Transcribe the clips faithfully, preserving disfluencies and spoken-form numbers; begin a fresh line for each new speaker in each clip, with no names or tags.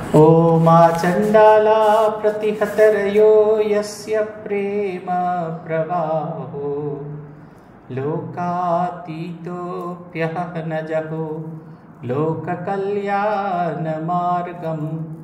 ओम चंडाला प्रतिहतरयो यस्य प्रेम प्रवाहो लोकातीतोऽप्यहनजहो लोककल्याणमार्गं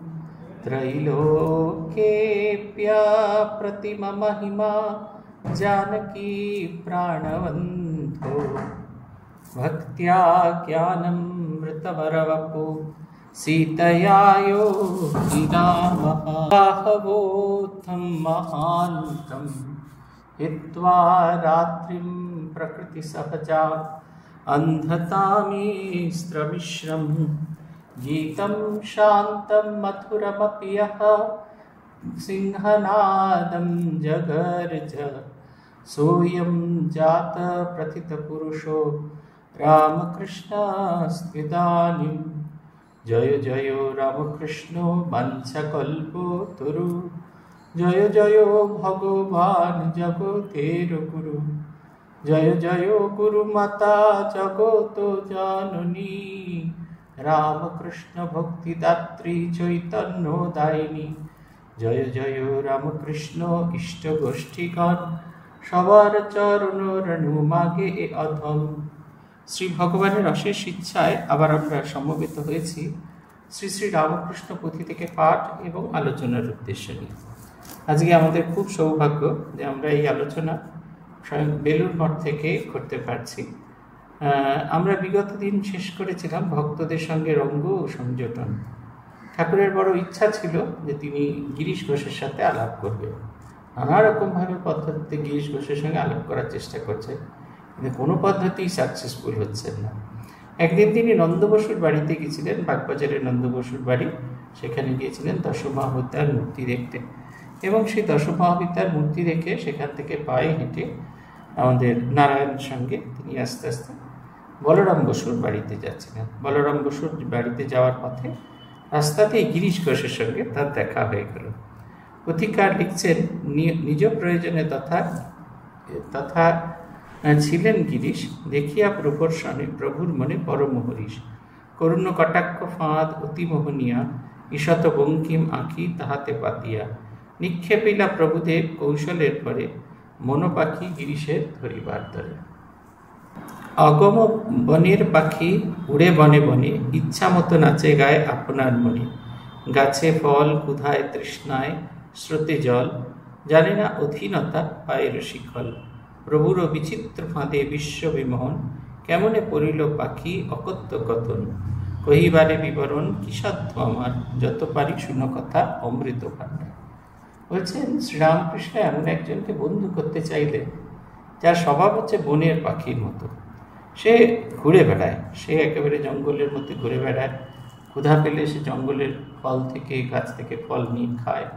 त्रैलोक्येऽप्यप्रतिममहिमा जानकी प्राणवन्तो भक्त्या ज्ञानमृतवरवपु सीतया योगिनामः बाहवोत्थं महान्तं हित्वा रात्रिं प्रकृतिसहजा अन्धतामिस्त्रमिश्रं गीतं शान्तं मधुरमपि यः सिंहनादं जगर्ज सोऽयं जातप्रथितपुरुषो रामकृष्णस्त्विदानीं जय जय रामकृष्ण वंशकल्पतरु जय जय भगवान जगतेर गुरु जय जय गुरुमाता जगत जननी रामकृष्ण भक्तिदात्री चैतन्यदायिनी जय जय रामकृष्ण इष्ट गोष्ठीगण सवार चरण रेणु मागे ए अधम। श्री भगवान अशेष इच्छाয় আবার আমরা সমবেত হয়েছি শ্রী শ্রী রামকৃষ্ণ পুঁথি থেকে পাঠ এবং আলোচনার উদ্দেশ্য নিয়ে। আজকে আমাদের খুব সৌভাগ্য যে আমরা এই আলোচনা স্বয়ং বেলুর মঠ থেকে করতে পারছি। আমরা বিগত দিন শেষ করেছিলাম ভক্তদের সঙ্গে রঙ্গ ও সংযোজন। ঠাকুরের বড় ইচ্ছা ছিল যে তিনি গিরিশ ঘোষের সাথে আলাপ করবেন। নানা রকমভাবে পদ্ধতিতে গিরিশ ঘোষের সঙ্গে আলাপ করার চেষ্টা করছেন, কিন্তু কোনো পদ্ধতিই সাকসেসফুল হচ্ছেন না। একদিন তিনি নন্দ বসুর বাড়িতে গিয়েছিলেন, বাগবাজারের নন্দ বসুর বাড়ি। সেখানে গিয়েছিলেন দশমহাবিদ্যার মূর্তি দেখতে, এবং সেই দশমহাবিদ্যার মূর্তি দেখে সেখান থেকে পায়ে হেঁটে আমাদের নারায়ণের সঙ্গে তিনি আস্তে আস্তে বলরাম বসুর বাড়িতে যাচ্ছিলেন। বলরাম বসুর বাড়িতে যাওয়ার পথে রাস্তাতেই গিরিশ ঘোষের সঙ্গে তার দেখা হয়ে গেল। পুথিকার লিখছেন, নিজ প্রয়োজনে তথা তথা ছিলেন গিরিশ, দেখিয়া প্রভুর শনে প্রভুর মনে পরম হরিশ। করুণ কটাক্ষ ফাঁদ অতি মোহনিয়া, ঈশত বঙ্কিম আঁখি তাহাতে পাতিয়া। নিক্ষেপিলা প্রভুদেব কৌশলের পরে, মনোপাখি গিরিশের ধরিবার ধরে। অগম বনের পাখি উড়ে বনে বনে, ইচ্ছা মতো নাচে গায়ে আপনার মনে। গাছে ফল ক্ষুধায় তৃষ্ণায় স্রোতে জল, জানে না অধীনতা পায়ের শিখল। প্রভুর বিচিত্র ফাঁদে বিশ্ব বিমোহন, কেমনে পড়িল পাখি অকথ্য কথন। কহিবারে বিবরণ কি সাধ্য আমার, যত পারি শুনো কথা অমৃত ভাণ্ডার। বলছেন শ্রীরামকৃষ্ণ এমন একজনকে বন্ধু করতে চাইলে যার স্বভাব হচ্ছে বনের পাখির মতো। সে ঘুরে বেড়ায়, সে একেবারে জঙ্গলের মধ্যে ঘুরে বেড়ায়। ক্ষুধা পেলে সে জঙ্গলের ফল থেকে গাছ থেকে ফল নিয়ে খায়,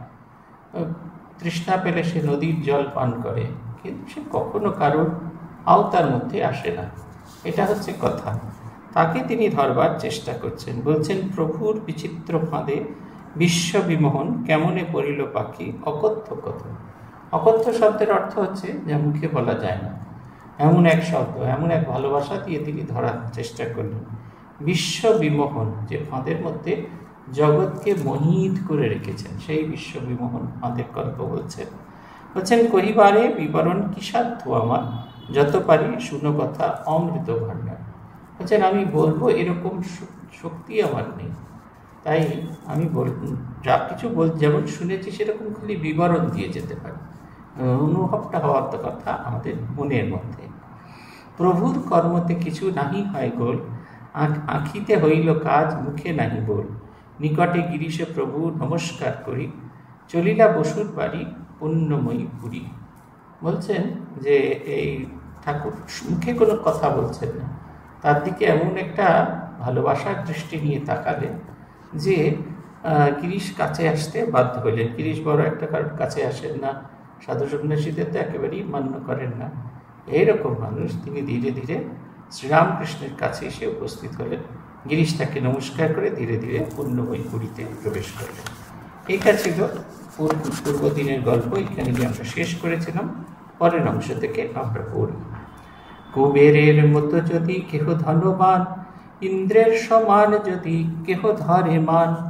তৃষ্ণা পেলে সে নদীর জল পান করে, কিন্তু সে কখনো কারোর আওতার মধ্যে আসে না। এটা হচ্ছে কথা। তাকে তিনি ধরবার চেষ্টা করছেন। বলছেন প্রভুর বিচিত্র ফাঁদে বিশ্ব বিমোহন, কেমনে পড়িল পাখি অকথ্য কথন। অকথ্য শব্দের অর্থ হচ্ছে যা মুখে বলা যায় না, এমন এক শব্দ, এমন এক ভালোবাসা দিয়ে তিনি ধরার চেষ্টা করলেন। বিশ্ব বিমোহন, যে ফাঁদের মধ্যে জগৎকে মোহিত করে রেখেছেন, সেই বিশ্ব বিমোহন ফাঁদের গল্প বলছেন। বলছেন কহিবারে বিবরণ কি সাধ্য আমার, যত পারি শুনো কথা অমৃত ভাণ্ডার। বলছেন আমি বলবো এরকম শক্তি আমার নেই, তাই আমি বল যা কিছু বল যেমন শুনেছি সেরকম খালি বিবরণ দিয়ে যেতে পারি। অনুভবটা হওয়ার তো কথা আমাদের মনের মধ্যে। প্রভুর কর্মতে কিছু নাহি হয় গোল, আঁখিতে হইল কাজ মুখে নাহি বল। নিকটে গিরিশে প্রভু নমস্কার করি, চলিলা বসুর বাড়ি পুণ্যময়ী পুরী। বলছেন যে এই ঠাকুর মুখে কোনো কথা বলছেন না, তার দিকে এমন একটা ভালোবাসার দৃষ্টি নিয়ে তাকালেন যে গিরিশ কাছে আসতে বাধ্য হইলেন। গিরিশ বড় একটা কারোর কাছে আসেন না, সাধু সন্ন্যাসীদের তো একেবারেই মান্য করেন না। এইরকম মানুষ তিনি ধীরে ধীরে শ্রীরামকৃষ্ণের কাছে এসে উপস্থিত হলেন। গিরিশ তাকে নমস্কার করে ধীরে ধীরে পুণ্যময়ী পুরীতে প্রবেশ করলেন। এটা ছিল পূর্ব দিনের গল্প। এখানে গিয়ে আমরা শেষ করেছিলাম। পরের অংশ থেকে আমরা পড়ি। কুবেরের মতো যদি কেহ ধনবান, ইন্দ্রের সমান যদি কেহ ধরে মান,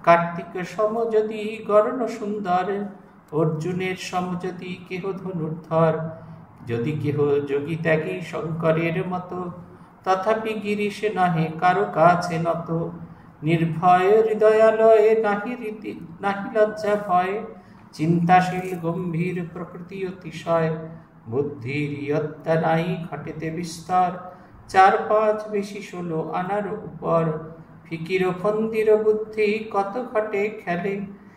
কার্তিকের সম যদি গরণ সুন্দর, অর্জুনের সম যদি কেহ ধনুর্ধর, যদি কেহ যোগী ত্যাগী শঙ্করের মতো, তথাপি গিরিশে নহে কারো কাছে নত। নির্ভয় হৃদয়ালয়ে নাহি রীতি নাহি লজ্জা ভয়, চিন্তাশীল গম্ভীর প্রকৃতি অতিশয়। বুদ্ধির ইয়ত্তা নাই ঘটেতে বিস্তর, চার পাঁচ বেশি ষোলো আনার উপর। ফিকির ফন্দির বুদ্ধি কত ঘটে খেলে,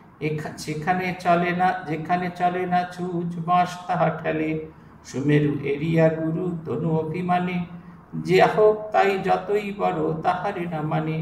সেখানে চলে না যেখানে চলে না ছুঁচ বাঁশ তাহা ঠেলে। সুমেরু এরিয়া গুরু তনু অভিমানে, যে হোক তাই যতই বড় তাহারে না মানে।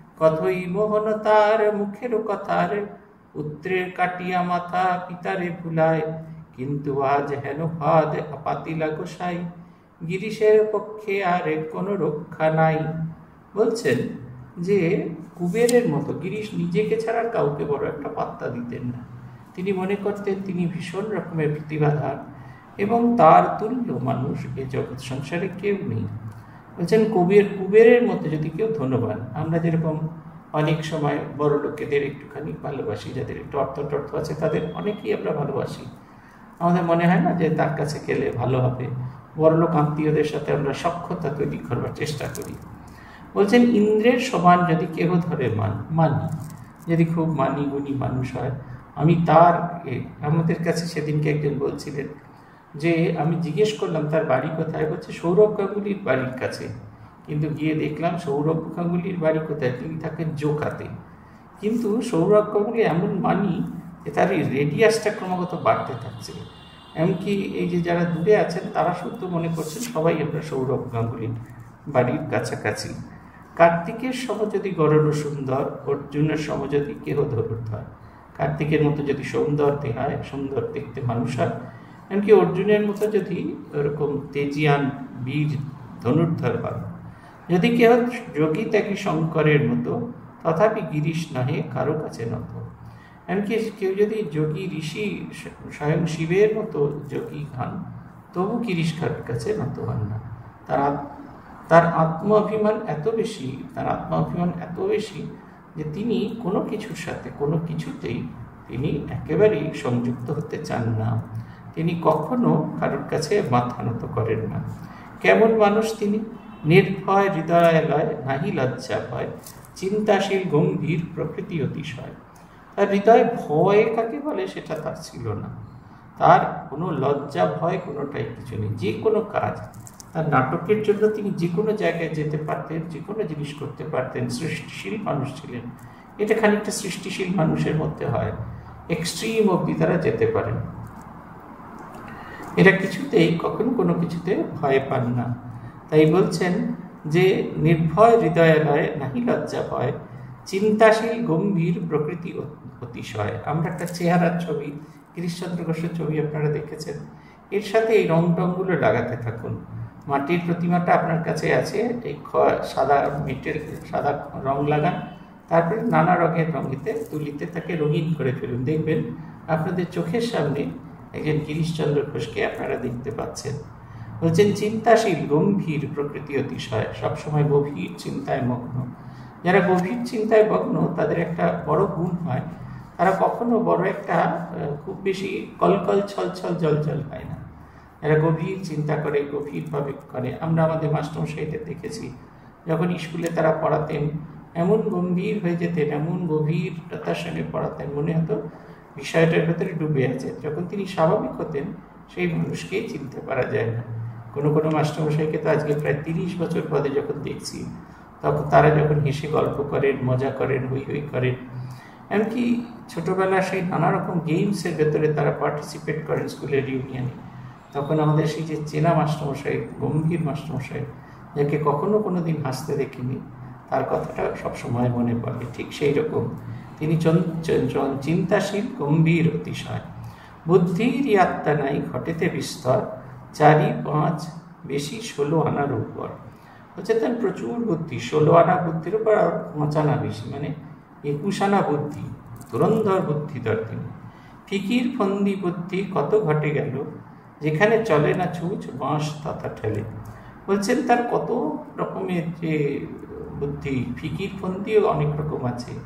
কথই মোহন তার মুখের কথার, পুত্রের কাটিয়া মাথা পিতারে ভুলায়। কিন্তু আজ হেন ফাদ পাতিলা গোসাই, গিরিশের পক্ষে আর কোনো রক্ষা নাই। বলছেন যে কুবেরের মতো গিরিশ নিজেকে ছাড়া কাউকে বড় একটা পাত্তা দিতেন না। তিনি মনে করতেন তিনি ভীষণ রকমের প্রতিভাধান এবং তার তুল্য মানুষ এ জগৎ সংসারে কেউ নেই। বলছেন কুবের কুবেরের মতো যদি কেউ ধনবান, আমরা যেরকম অনেক সময় বড় লোকেদের একটুখানি ভালোবাসি, যাদের একটু অর্থ টর্থ আছে তাদের অনেকেই আমরা ভালোবাসি। আমাদের মনে হয় না যে তার কাছে গেলে ভালো হবে, বড়লোক আত্মীয়দের সাথে আমরা সখ্যতা তৈরি করবার চেষ্টা করি। বলছেন ইন্দ্রের সমান যদি কেহ ধরে মান মানি, যদি খুব মানি গুণী মানুষ হয়, আমি তার আমাদের কাছে সেদিনকে একজন বলছিলেন যে আমি জিজ্ঞেস করলাম তার বাড়ি কোথায়, বলছে সৌরভ গাঙ্গুলির বাড়ির কাছে। কিন্তু গিয়ে দেখলাম সৌরভ গাঙ্গুলির বাড়ি কোথায়, তিনি থাকেন জোকাতে। কিন্তু সৌরভ গাঙ্গুলি এমন মানি যে তার এই রেডিয়াসটা ক্রমাগত বাড়তে থাকছে। এমনকি এই যে যারা দূরে আছেন তারা শুদ্ধ মনে করছেন সবাই আমরা সৌরভ গাঙ্গুলির বাড়ির কাছাকাছি। কার্তিকের সম যদি গরল সুন্দর, অর্জুনের সম যদি কেহ ধনুর্ধর। কার্তিকের মতো যদি সৌন্দর দেহায় সুন্দর দেখতে মানুষ হয়, এমনকি অর্জুনের মতো যদি ওরকম তেজিয়ান বীর ধনুর্ধর হয়। যদি কেহ যোগী ত্যাগী শঙ্করের মতো, তথাপি গিরিশ নহে কারো কাছে নত। এমনকি কেউ যদি যোগী ঋষি স্বয়ং শিবের মতো যোগী হন, তবু গিরিশ কারোর কাছে নত হন না। তার তার আত্ম অভিমান এত বেশি তার আত্ম অভিমান এত বেশি যে তিনি কোনো কিছুর সাথে কোনো কিছুতেই তিনি একেবারেই সংযুক্ত হতে চান না। তিনি কখনো কারোর কাছে মাথা নত করেন না। কেমন মানুষ তিনি? নির্ভয় হৃদয়ালয় নাহি লজ্জা ভয়, চিন্তাশীল গম্ভীর প্রকৃতি অতিশয়। তার হৃদয় ভয় কাকে বলে সেটা তার ছিল না। তার কোনো লজ্জা ভয় কোনোটাই কিছু নেই। যে কোনো কাজ, তার নাটকের জন্য তিনি যে কোনো জায়গায় যেতে পারতেন, যে কোনো জিনিস করতে পারতেন। সৃষ্টিশীল মানুষ ছিলেন। এটা খানিকটা সৃষ্টিশীল মানুষের মধ্যে হয়, এক্সট্রিম অবধি তারা যেতে পারেন। এরা কিছুতেই কখনো কোনো কিছুতে ভয় পান না। তাই বলছেন যে নির্ভয় হৃদয়ালয় নাহি লজ্জা ভয়, চিন্তাশীল গম্ভীর প্রকৃতি অতিশয়। আমরা একটা চেহারার ছবি, গিরিশচন্দ্র ঘোষের ছবি আপনারা দেখেছেন, এর সাথে এই রং টংগুলো লাগাতে থাকুন। মাটির প্রতিমাটা আপনার কাছে আছে, এই সাদা মেটের সাদা রং লাগান, তারপরে নানা রঙের রঙিতে তুলিতে তাকে রঙিন করে ফেলুন। দেখবেন আপনাদের চোখের সামনে একজন গিরিশচন্দ্র ঘোষকে আপনারা দেখতে পাচ্ছেন। বলছেন চিন্তাশীল গম্ভীর প্রকৃতি অতিশয়, সবসময় গভীর চিন্তায় মগ্ন। যারা গভীর চিন্তায় মগ্ন তাদের একটা বড় গুণ হয়, তারা কখনো বড় একটা খুব বেশি কলকল ছলছল জলজল হয় না। এরা গভীর চিন্তা করে, গভীরভাবে করে। আমরা আমাদের মাস্টারমশাইদের দেখেছি, যখন স্কুলে তারা পড়াতেন এমন গম্ভীর হয়ে যেতেন, এমন গভীরতার সঙ্গে পড়াতেন, মনে হতো বিষয়টার ভেতরে ডুবে আছে। যখন তিনি স্বাভাবিক হতেন সেই মানুষকেই চিনতে পারা যায় না। কোনো কোনো মাস্টারমশাইকে তো আজকে প্রায় তিরিশ বছর পরে যখন দেখছি, তখন তারা যখন হেসে গল্প করেন, মজা করেন, হই হই করেন, এমনকি ছোটোবেলা সেই নানা রকম গেমসের ভেতরে তারা পার্টিসিপেট করেন স্কুলের ইউনিয়নে, তখন আমাদের সেই যে চেনা মাস্টারমশাই, গম্ভীর মাস্টারমশাই, যাকে কখনো কোনো দিন হাসতে দেখিনি, তার কথাটা সবসময় মনে পড়ে। ঠিক সেই রকম তিনি চিন্তাশীল গম্ভীর অতিশয়। বুদ্ধির আত্মা নাই ঘটেতে বিস্তর, চারি পাঁচ বেশি ষোলো আনার উপর। হচ্ছে তার প্রচুর বুদ্ধি, ষোলো আনা বুদ্ধির উপর আর পাঁচ আনা বেশি, মানে একুশ আনা বুদ্ধি, ধুরন্ধর বুদ্ধিধর তিনি। ফিকির ফন্দি বুদ্ধি কত ঘটে গেল, যেখানে চলে না ছুঁচ বাঁশ তথা ঠেলে। বলছেন তার কত রকমের যে বুদ্ধি, ফিকির ফন্দিও অনেক রকম আছে।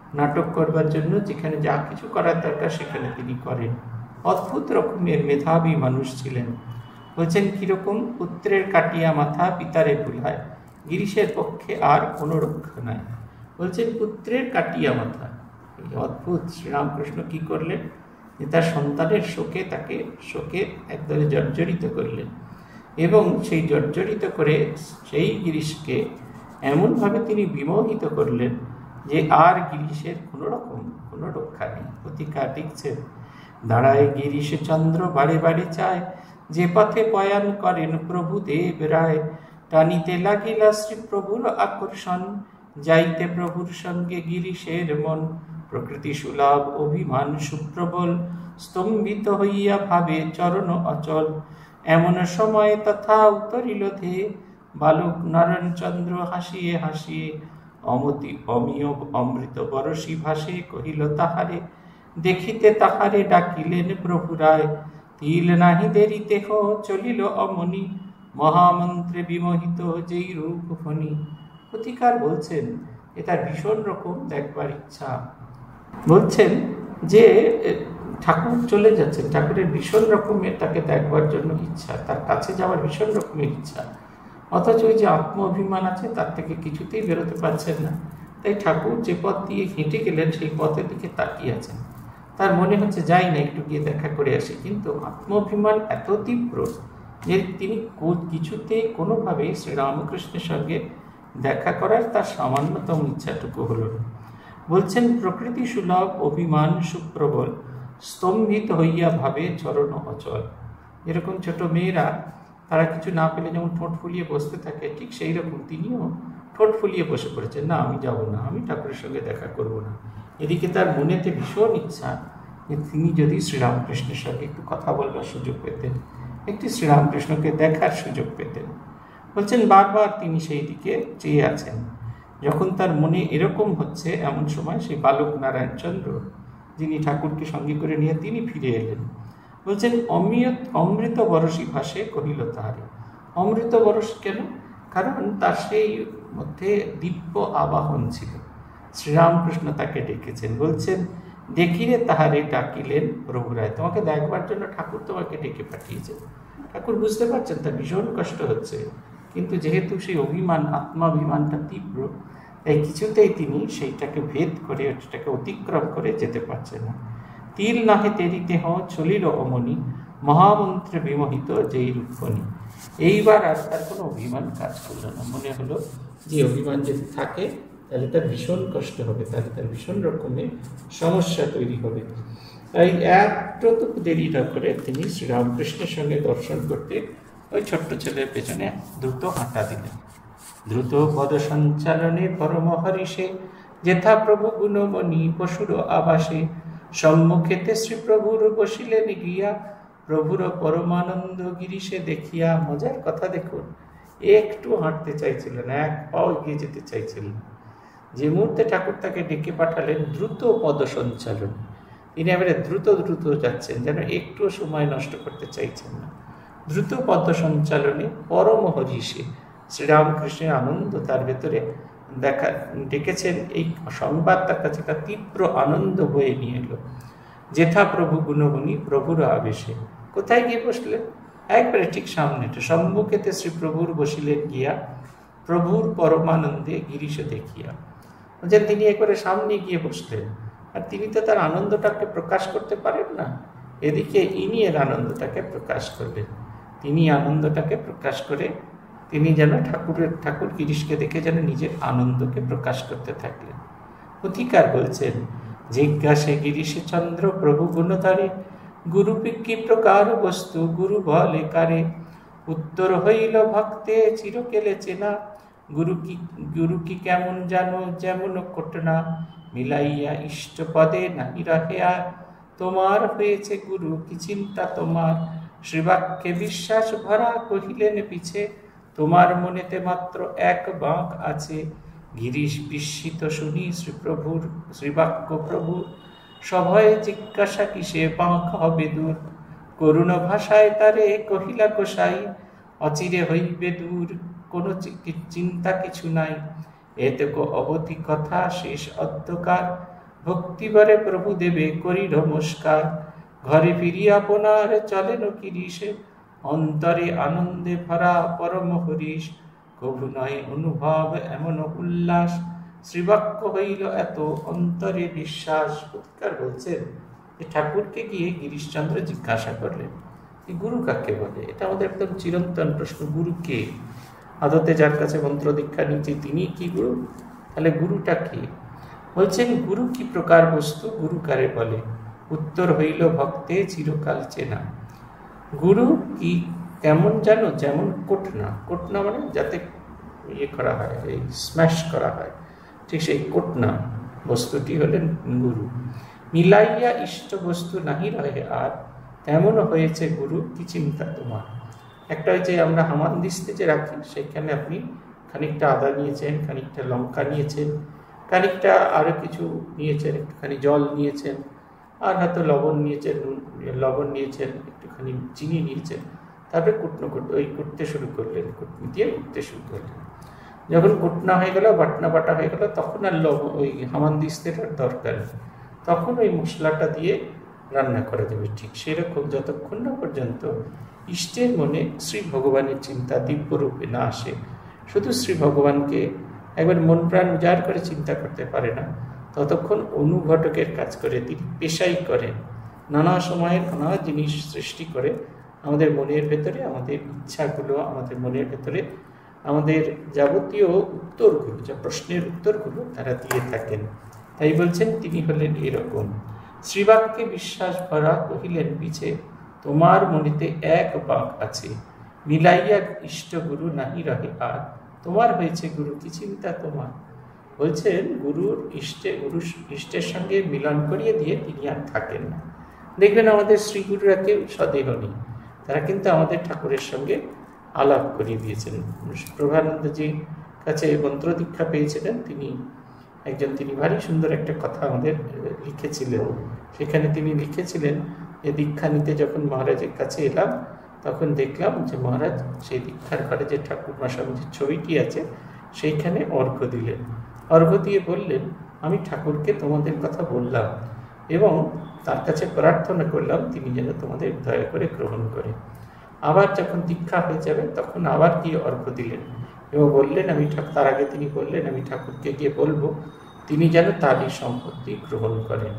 নাটক করবার জন্য যেখানে যা কিছু করার দরকার সেখানে তিনি করেন। অদ্ভুত রকমের মেধাবী মানুষ ছিলেন। বলছেন কিরকম, পুত্রের কাটিয়া মাথা পিতারে ভুলায়, গিরিশের পক্ষে আর কোনো রক্ষা নাই। বলছেন পুত্রের কাটিয়া মাথা, এই অদ্ভুত শ্রীরামকৃষ্ণ কি করলেন, যে তার সন্তানের শোকে তাকে শোকে একদলে জর্জরিত করলেন এবং সেই জর্জরিত করে সেই গিরিশকে এমনভাবে তিনি বিমোহিত করলেন যে আর গিরিশের কোনো রকম কোনো রক্ষা নেই। প্রতিকার লিখছেন, দাঁড়ায় গিরিশ চন্দ্র বাড়ে বাড়ে চায়, যে পথে পয়ান করেন প্রভু দেব রায়, টানিতে লাগিলা শ্রী প্রভুর আকর্ষণ, যাইতে প্রভুর সঙ্গে গিরিশের মন, প্রকৃতি সুলভ অভিমান সুপ্রবল, স্তম্ভিত হইয়া ভাবে চরণ অচল, এমন সময় তথা উতরিল ধে, বালক নারায়ণচন্দ্র হাসিয়ে হাসিয়ে, অমতি অমিয় অমৃত বরসী ভাসে কহিল তাহারে, দেখিতে তাহারে ডাকিলেন প্রভু রায়, তিল নাহি দেরিতে হো চলিল অমনি, মহামন্ত্রে বিমোহিত যেই রূপ ফণি। প্রতিকার বলছেন এ তার ভীষণ রকম দেখবার ইচ্ছা। বলছেন যে ঠাকুর চলে যাচ্ছেন, ঠাকুরের ভীষণ রকমের তাকে দেখবার জন্য ইচ্ছা, তার কাছে যাওয়ার ভীষণ রকমের ইচ্ছা, অথচ ওই যে আত্ম অভিমান আছে তার থেকে কিছুতেই বেরোতে পারছেন না। তাই ঠাকুর যে পথ দিয়ে হেঁটে গেলেন সেই পথের দিকে তাকিয়ে আছেন, তার মনে হচ্ছে যাই না একটু গিয়ে দেখা করে আসি, কিন্তু আত্ম অভিমান এত তীব্র যে তিনি কিছুতেই কোনোভাবেই শ্রীরামকৃষ্ণের সঙ্গে দেখা করার তার সামান্যতম ইচ্ছাটুকু হল না। বলছেন প্রকৃতি সুলভ অভিমান সুপ্রবল, স্তম্ভিত হইয়া ভাবে চরণ অচল। এরকম ছোট মেয়েরা তারা কিছু না পেলে যেমন ঠোঁট ফুলিয়ে বসতে থাকে, ঠিক সেই রকম তিনিও ঠোঁট ফুলিয়ে বসে পড়েছেন, না আমি যাব না, আমি ঠাকুরের সঙ্গে দেখা করব না। এদিকে তার মনেতে ভীষণ ইচ্ছা যে তিনি যদি শ্রীরামকৃষ্ণের সঙ্গে একটু কথা বলবার সুযোগ পেতেন, একটি শ্রীরামকৃষ্ণকে দেখার সুযোগ পেতেন। বলছেন বারবার তিনি সেই দিকে চেয়ে আছেন। যখন তার মনে এরকম হচ্ছে এমন সময় সেই বালক নারায়ণচন্দ্র, যিনি ঠাকুরকে সঙ্গে করে নিয়ে তিনি ফিরে এলেন। বলছেন অমৃত অমৃত বরসী ভাসে কহিল তাহারে। অমৃত বরস কেন? কারণ তার সেই মধ্যে দিব্য আবাহন ছিল। শ্রীরামকৃষ্ণ তাকে ডেকেছেন। বলছেন দেখিরে তাহারে ডাকিলেন প্রভু রায়, তোমাকে দেখবার জন্য ঠাকুর তোমাকে ডেকে পাঠিয়েছেন। ঠাকুর বুঝতে পারছেন তার ভীষণ কষ্ট হচ্ছে, কিন্তু যেহেতু সেই অভিমান আত্মাভিমানটা তীব্র, তাই কিছুতেই তিনি সেইটাকে ভেদ করে সেটাকে অতিক্রম করে যেতে পারছেন না। তিল নাহে তেরিতে হ চলিল অমনি, মহামন্ত্রে বিমোহিত যেই রূপনি। এইবার আর তার কোনো অভিমান কাজ করল না। মনে হলো যে অভিমান যদি থাকে তাহলে তার ভীষণ কষ্ট হবে, তাহলে তার ভীষণ রকমের সমস্যা তৈরি হবে। তাই একটুকু দেরি না করে তিনি শ্রীরামকৃষ্ণের সঙ্গে দর্শন করতে ওই ছোট্ট ছেলের পেছনে দ্রুত হাঁটা দিলেন। দ্রুত পদ সঞ্চালনে পরম হরিষে, যেথা প্রভু গুণমণি পশুর আবাসে, সম্মুখেতে শ্রীপ্রভুর বসিলেন গিয়া, প্রভুর পরমানন্দ গিরিশে দেখিয়া। মজার কথা দেখুন, একটু হাঁটতে চাইছিলেন, এক পাও এগিয়ে যেতে চাইছিলেন। যে মুহূর্তে ঠাকুর তাকে ডেকে পাঠালেন দ্রুত পদ সঞ্চালন, তিনি এবারে দ্রুত দ্রুত যাচ্ছেন, যেন একটুও সময় নষ্ট করতে চাইছেন না। দ্রুত পদ সঞ্চালনে পরম হরিষে, শ্রীরামকৃষ্ণের আনন্দ তার ভেতরে দেখা ডেকেছেন। এই সংবাদ তার কাছে একটা তীব্র আনন্দ বয়ে নিয়ে এলো। যেথা প্রভু গুণগুণী প্রভুর আবেশে। কোথায় গিয়ে বসলেন? একবারে ঠিক সামনে, সম্মুখেতে শ্রী প্রভুর বসিলেন গিয়া, প্রভুর পরমানন্দে গিরিশে দেখিয়া। যে তিনি একবারে সামনে গিয়ে বসলেন, আর তিনি তো তার আনন্দটাকে প্রকাশ করতে পারেন না, এদিকে ইনি এর আনন্দটাকে প্রকাশ করলেন। তিনি আনন্দটাকে প্রকাশ করে তিনি যেন ঠাকুরের ঠাকুর গিরিশকে দেখে যেন নিজের আনন্দকে প্রকাশ করতে থাকলেন। অধিকার বলছেন জিজ্ঞাসে গিরিশে চন্দ্র প্রভু গুণধারে, গুরু কি প্রকার বস্তু গুরু বলে কারে, উত্তর হইল ভক্তে চিরকেলে চেনা, গুরু কি গুরু কি কেমন জানো যেমন ঘটনা, মিলাইয়া ইষ্ট পদে নাহি রাহে আর, তোমার হয়েছে গুরু কি চিন্তা তোমার, শ্রীবাক্যে বিশ্বাস ভরা কহিলেন পিছে, তোমার মনেতে মাত্র এক বাঁক আছে, গিরিশ বিস্মিত শুনি শ্রীপ্রভুর শ্রীবাক্য প্রভু, সভয়ে জিজ্ঞাসা কিসে বাঁক হবে দূর, করুণ ভাষায় তারে কহিলা কোসাই, অচিরে হইবে দূর কোনো চিন্তা কিছু নাই, এতে অবধি কথা শেষ অধ্যকার, ভক্তিবারে প্রভু দেবে করি নমস্কার। ঘরে ফিরিয়া আপনার চলেন গিরিশে, অন্তরে আনন্দে ভরা পরম হরিশ। কভু নয় অনুভব এমন উল্লাস, শ্রীবাক্য হইল এত অন্তরে বিশ্বাস। গীতিকার বলছেন যে ঠাকুরকে গিয়ে গিরিশচন্দ্র জিজ্ঞাসা করলেন গুরু কাকে বলে। এটা আমাদের একদম চিরন্তন প্রশ্ন, গুরু কে? আদতে যার কাছে মন্ত্র দীক্ষা নিচ্ছে তিনি কি গুরু? তাহলে গুরুটা কি? বলছেন গুরু কি প্রকার বস্তু, গুরু কারে বলে? উত্তর হইল ভক্তে চিরকাল চেনা। গুরু কি কেমন জানো? যেমন কোটনা, কোটনা মানে যাতে ইয়ে করা হয়, এই স্ম্যাশ করা হয়, ঠিক সেই কোটনা বস্তুটি হলেন গুরু। মিলাইয়া ইষ্ট বস্তু নাহি রহে আর, তেমন হয়েছে গুরু কি চিন্তা তোমার। একটা হচ্ছে আমরা হামানদিস্তে যে রাখি, সেখানে আপনি খানিকটা আদা নিয়েছেন, খানিকটা লঙ্কা নিয়েছেন, খানিকটা আরও কিছু নিয়েছেন, একটুখানি জল নিয়েছেন, আর হয়তো লবণ নিয়েছেন, লবণ নিয়েছেন, একটুখানি চিনি নিয়েছেন, তারপরে কুটনো কুটনো ওই কুটতে শুরু করলেন, কুটনি দিয়ে কুটতে শুরু করলেন। যখন কুটনা হয়ে গেল, বাটনা বাটা হয়ে গেল, তখন আর লবণ ওই হামানদিস্তের দরকার নেই, তখন ওই মশলাটা দিয়ে রান্না করে দেবে। ঠিক সেরকম যতক্ষণ না পর্যন্ত ইষ্টের মনে শ্রী ভগবানের চিন্তা দিব্যরূপে না আসে, শুধু শ্রী ভগবানকে একবার মন প্রাণ উজাড় করে চিন্তা করতে পারে না, ততক্ষণ অনুঘটকের কাজ করে তিনি পেশাই করেন, নানা সময়ের নানা জিনিস সৃষ্টি করে আমাদের মনের ভেতরে, আমাদের ইচ্ছাগুলো, আমাদের মনের ভেতরে আমাদের যাবতীয় উত্তরগুলো, যা প্রশ্নের উত্তরগুলো তারা দিয়ে থাকেন। তাই বলছেন তিনি হলেন এরকম। শ্রীবাক্যে বিশ্বাস ভরা কহিলেন পিছে, তোমার মনেতে এক বাক আছে, মিলাইয়া ইষ্ট গুরু নাহি রহে আর, তোমার হয়েছে গুরু কি চিন্তা তোমার। বলছেন গুরুর ইষ্টে গুরু ইষ্টের সঙ্গে মিলন করিয়ে দিয়ে তিনি আর থাকেন না। দেখবেন আমাদের শ্রীগুরুরা কেউ সদেহ নেই, তারা কিন্তু আমাদের ঠাকুরের সঙ্গে আলাপ করিয়ে দিয়েছেন। প্রভানন্দজির কাছে মন্ত্র দীক্ষা পেয়েছিলেন তিনি একজন, তিনি ভারী সুন্দর একটা কথা আমাদের লিখেছিলেন। সেখানে তিনি লিখেছিলেন যে দীক্ষা নিতে যখন মহারাজের কাছে এলাম, তখন দেখলাম যে মহারাজ সেই দীক্ষার ঘরে যে ঠাকুর মশাইয়ের ছবিটি আছে সেইখানে অর্ঘ্য দিলেন। অর্ঘ্য দিয়ে বললেন, আমি ঠাকুরকে তোমাদের কথা বললাম এবং তার কাছে প্রার্থনা করলাম তিনি যেন তোমাদের দয়া করে গ্রহণ করে। আবার যখন দীক্ষা হয়ে যাবে তখন আবার গিয়ে অর্ঘ্য দিলেন এবং বললেন আমি ঠাকুর, তার আগে তিনি বললেন আমি ঠাকুরকে গিয়ে বলবো তিনি যেন তার এই সম্পত্তি গ্রহণ করেন।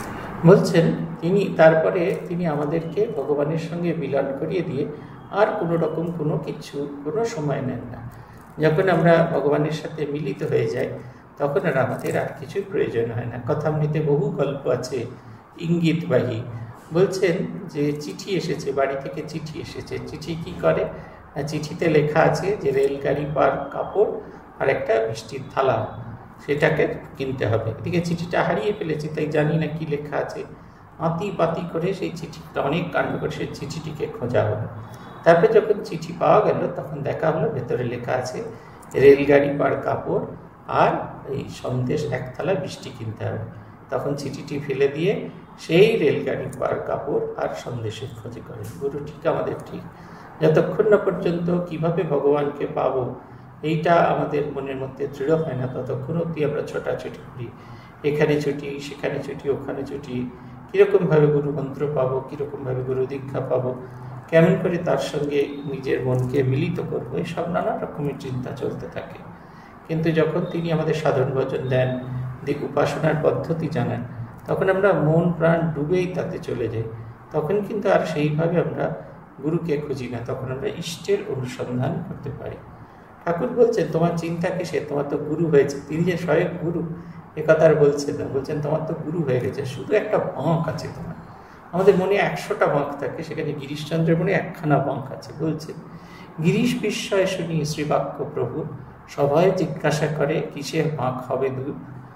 বলছেন তিনি তারপরে তিনি আমাদেরকে ভগবানের সঙ্গে মিলন করিয়ে দিয়ে আর কোনো রকম কোনো কিছু কোনো সময় নেন না। যখন আমরা ভগবানের সাথে মিলিত হয়ে যাই তখন আর আমাদের আর কিছুই প্রয়োজন হয় না। কথামৃতে বহু গল্প আছে ইঙ্গিতবাহী। বলছেন যে চিঠি এসেছে, বাড়ি থেকে চিঠি এসেছে। চিঠি কি করে? চিঠিতে লেখা আছে যে রেলগাড়ি পার কাপড় আর একটা মিষ্টির থালা, সেটাকে কিনতে হবে। এদিকে চিঠিটা হারিয়ে ফেলেছি, তাই জানি না কি লেখা আছে। আঁতি পাতি করে সেই চিঠিটা অনেক কাণ্ড করে সেই চিঠিটিকে খোঁজা হলো। তারপরে যখন চিঠি পাওয়া গেল তখন দেখা হলো ভেতরে লেখা আছে রেলগাড়ি পার কাপড় আর এই সন্দেশ এক থালা মিষ্টি কিনতে হবে। তখন চিঠিটি ফেলে দিয়ে সেই রেলগাড়ি পার কাপড় আর সন্দেশের খোঁজে করেন। গুরু ঠিক আমাদের ঠিক, যতক্ষণ না পর্যন্ত কিভাবে ভগবানকে পাবো এইটা আমাদের মনের মধ্যে দৃঢ় হয় না, ততক্ষণ অবধি আমরা ছোটাছুটি করি, এখানে ছুটি সেখানে ছুটি ওখানে ছুটি, কীরকমভাবে গুরু মন্ত্র পাবো, কীরকমভাবে গুরু দীক্ষা পাবো, কেমন করে তার সঙ্গে নিজের মনকে মিলিত করবো, এসব নানা রকমের চিন্তা চলতে থাকে। কিন্তু যখন তিনি আমাদের সাধন ভজন দেন, দিক উপাসনার পদ্ধতি জানান, তখন আমরা মন প্রাণ ডুবেই তাতে চলে যাই। তখন কিন্তু আর সেইভাবে আমরা গুরুকে খুঁজি না, তখন আমরা ইষ্টের অনুসন্ধান করতে পারি। ঠাকুর বলছেন তোমার চিন্তা কিসে, তোমার তো গুরু হয়েছে। তিনি যে স্বয়ং গুরু এ কথা আর বলছেন না, বলছেন তোমার তো গুরু হয়ে গেছে, শুধু একটা বাঁক আছে তোমার। আমাদের মনে একশোটা বাঁক থাকে, সেখানে গিরিশচন্দ্রের মনে একখানা বাঁক আছে। বলছেন গিরিশ বিস্ময় শুনি শ্রীবাক্য প্রভু, সবাই জিজ্ঞাসা করে কিসের বাঁক হবে দূর,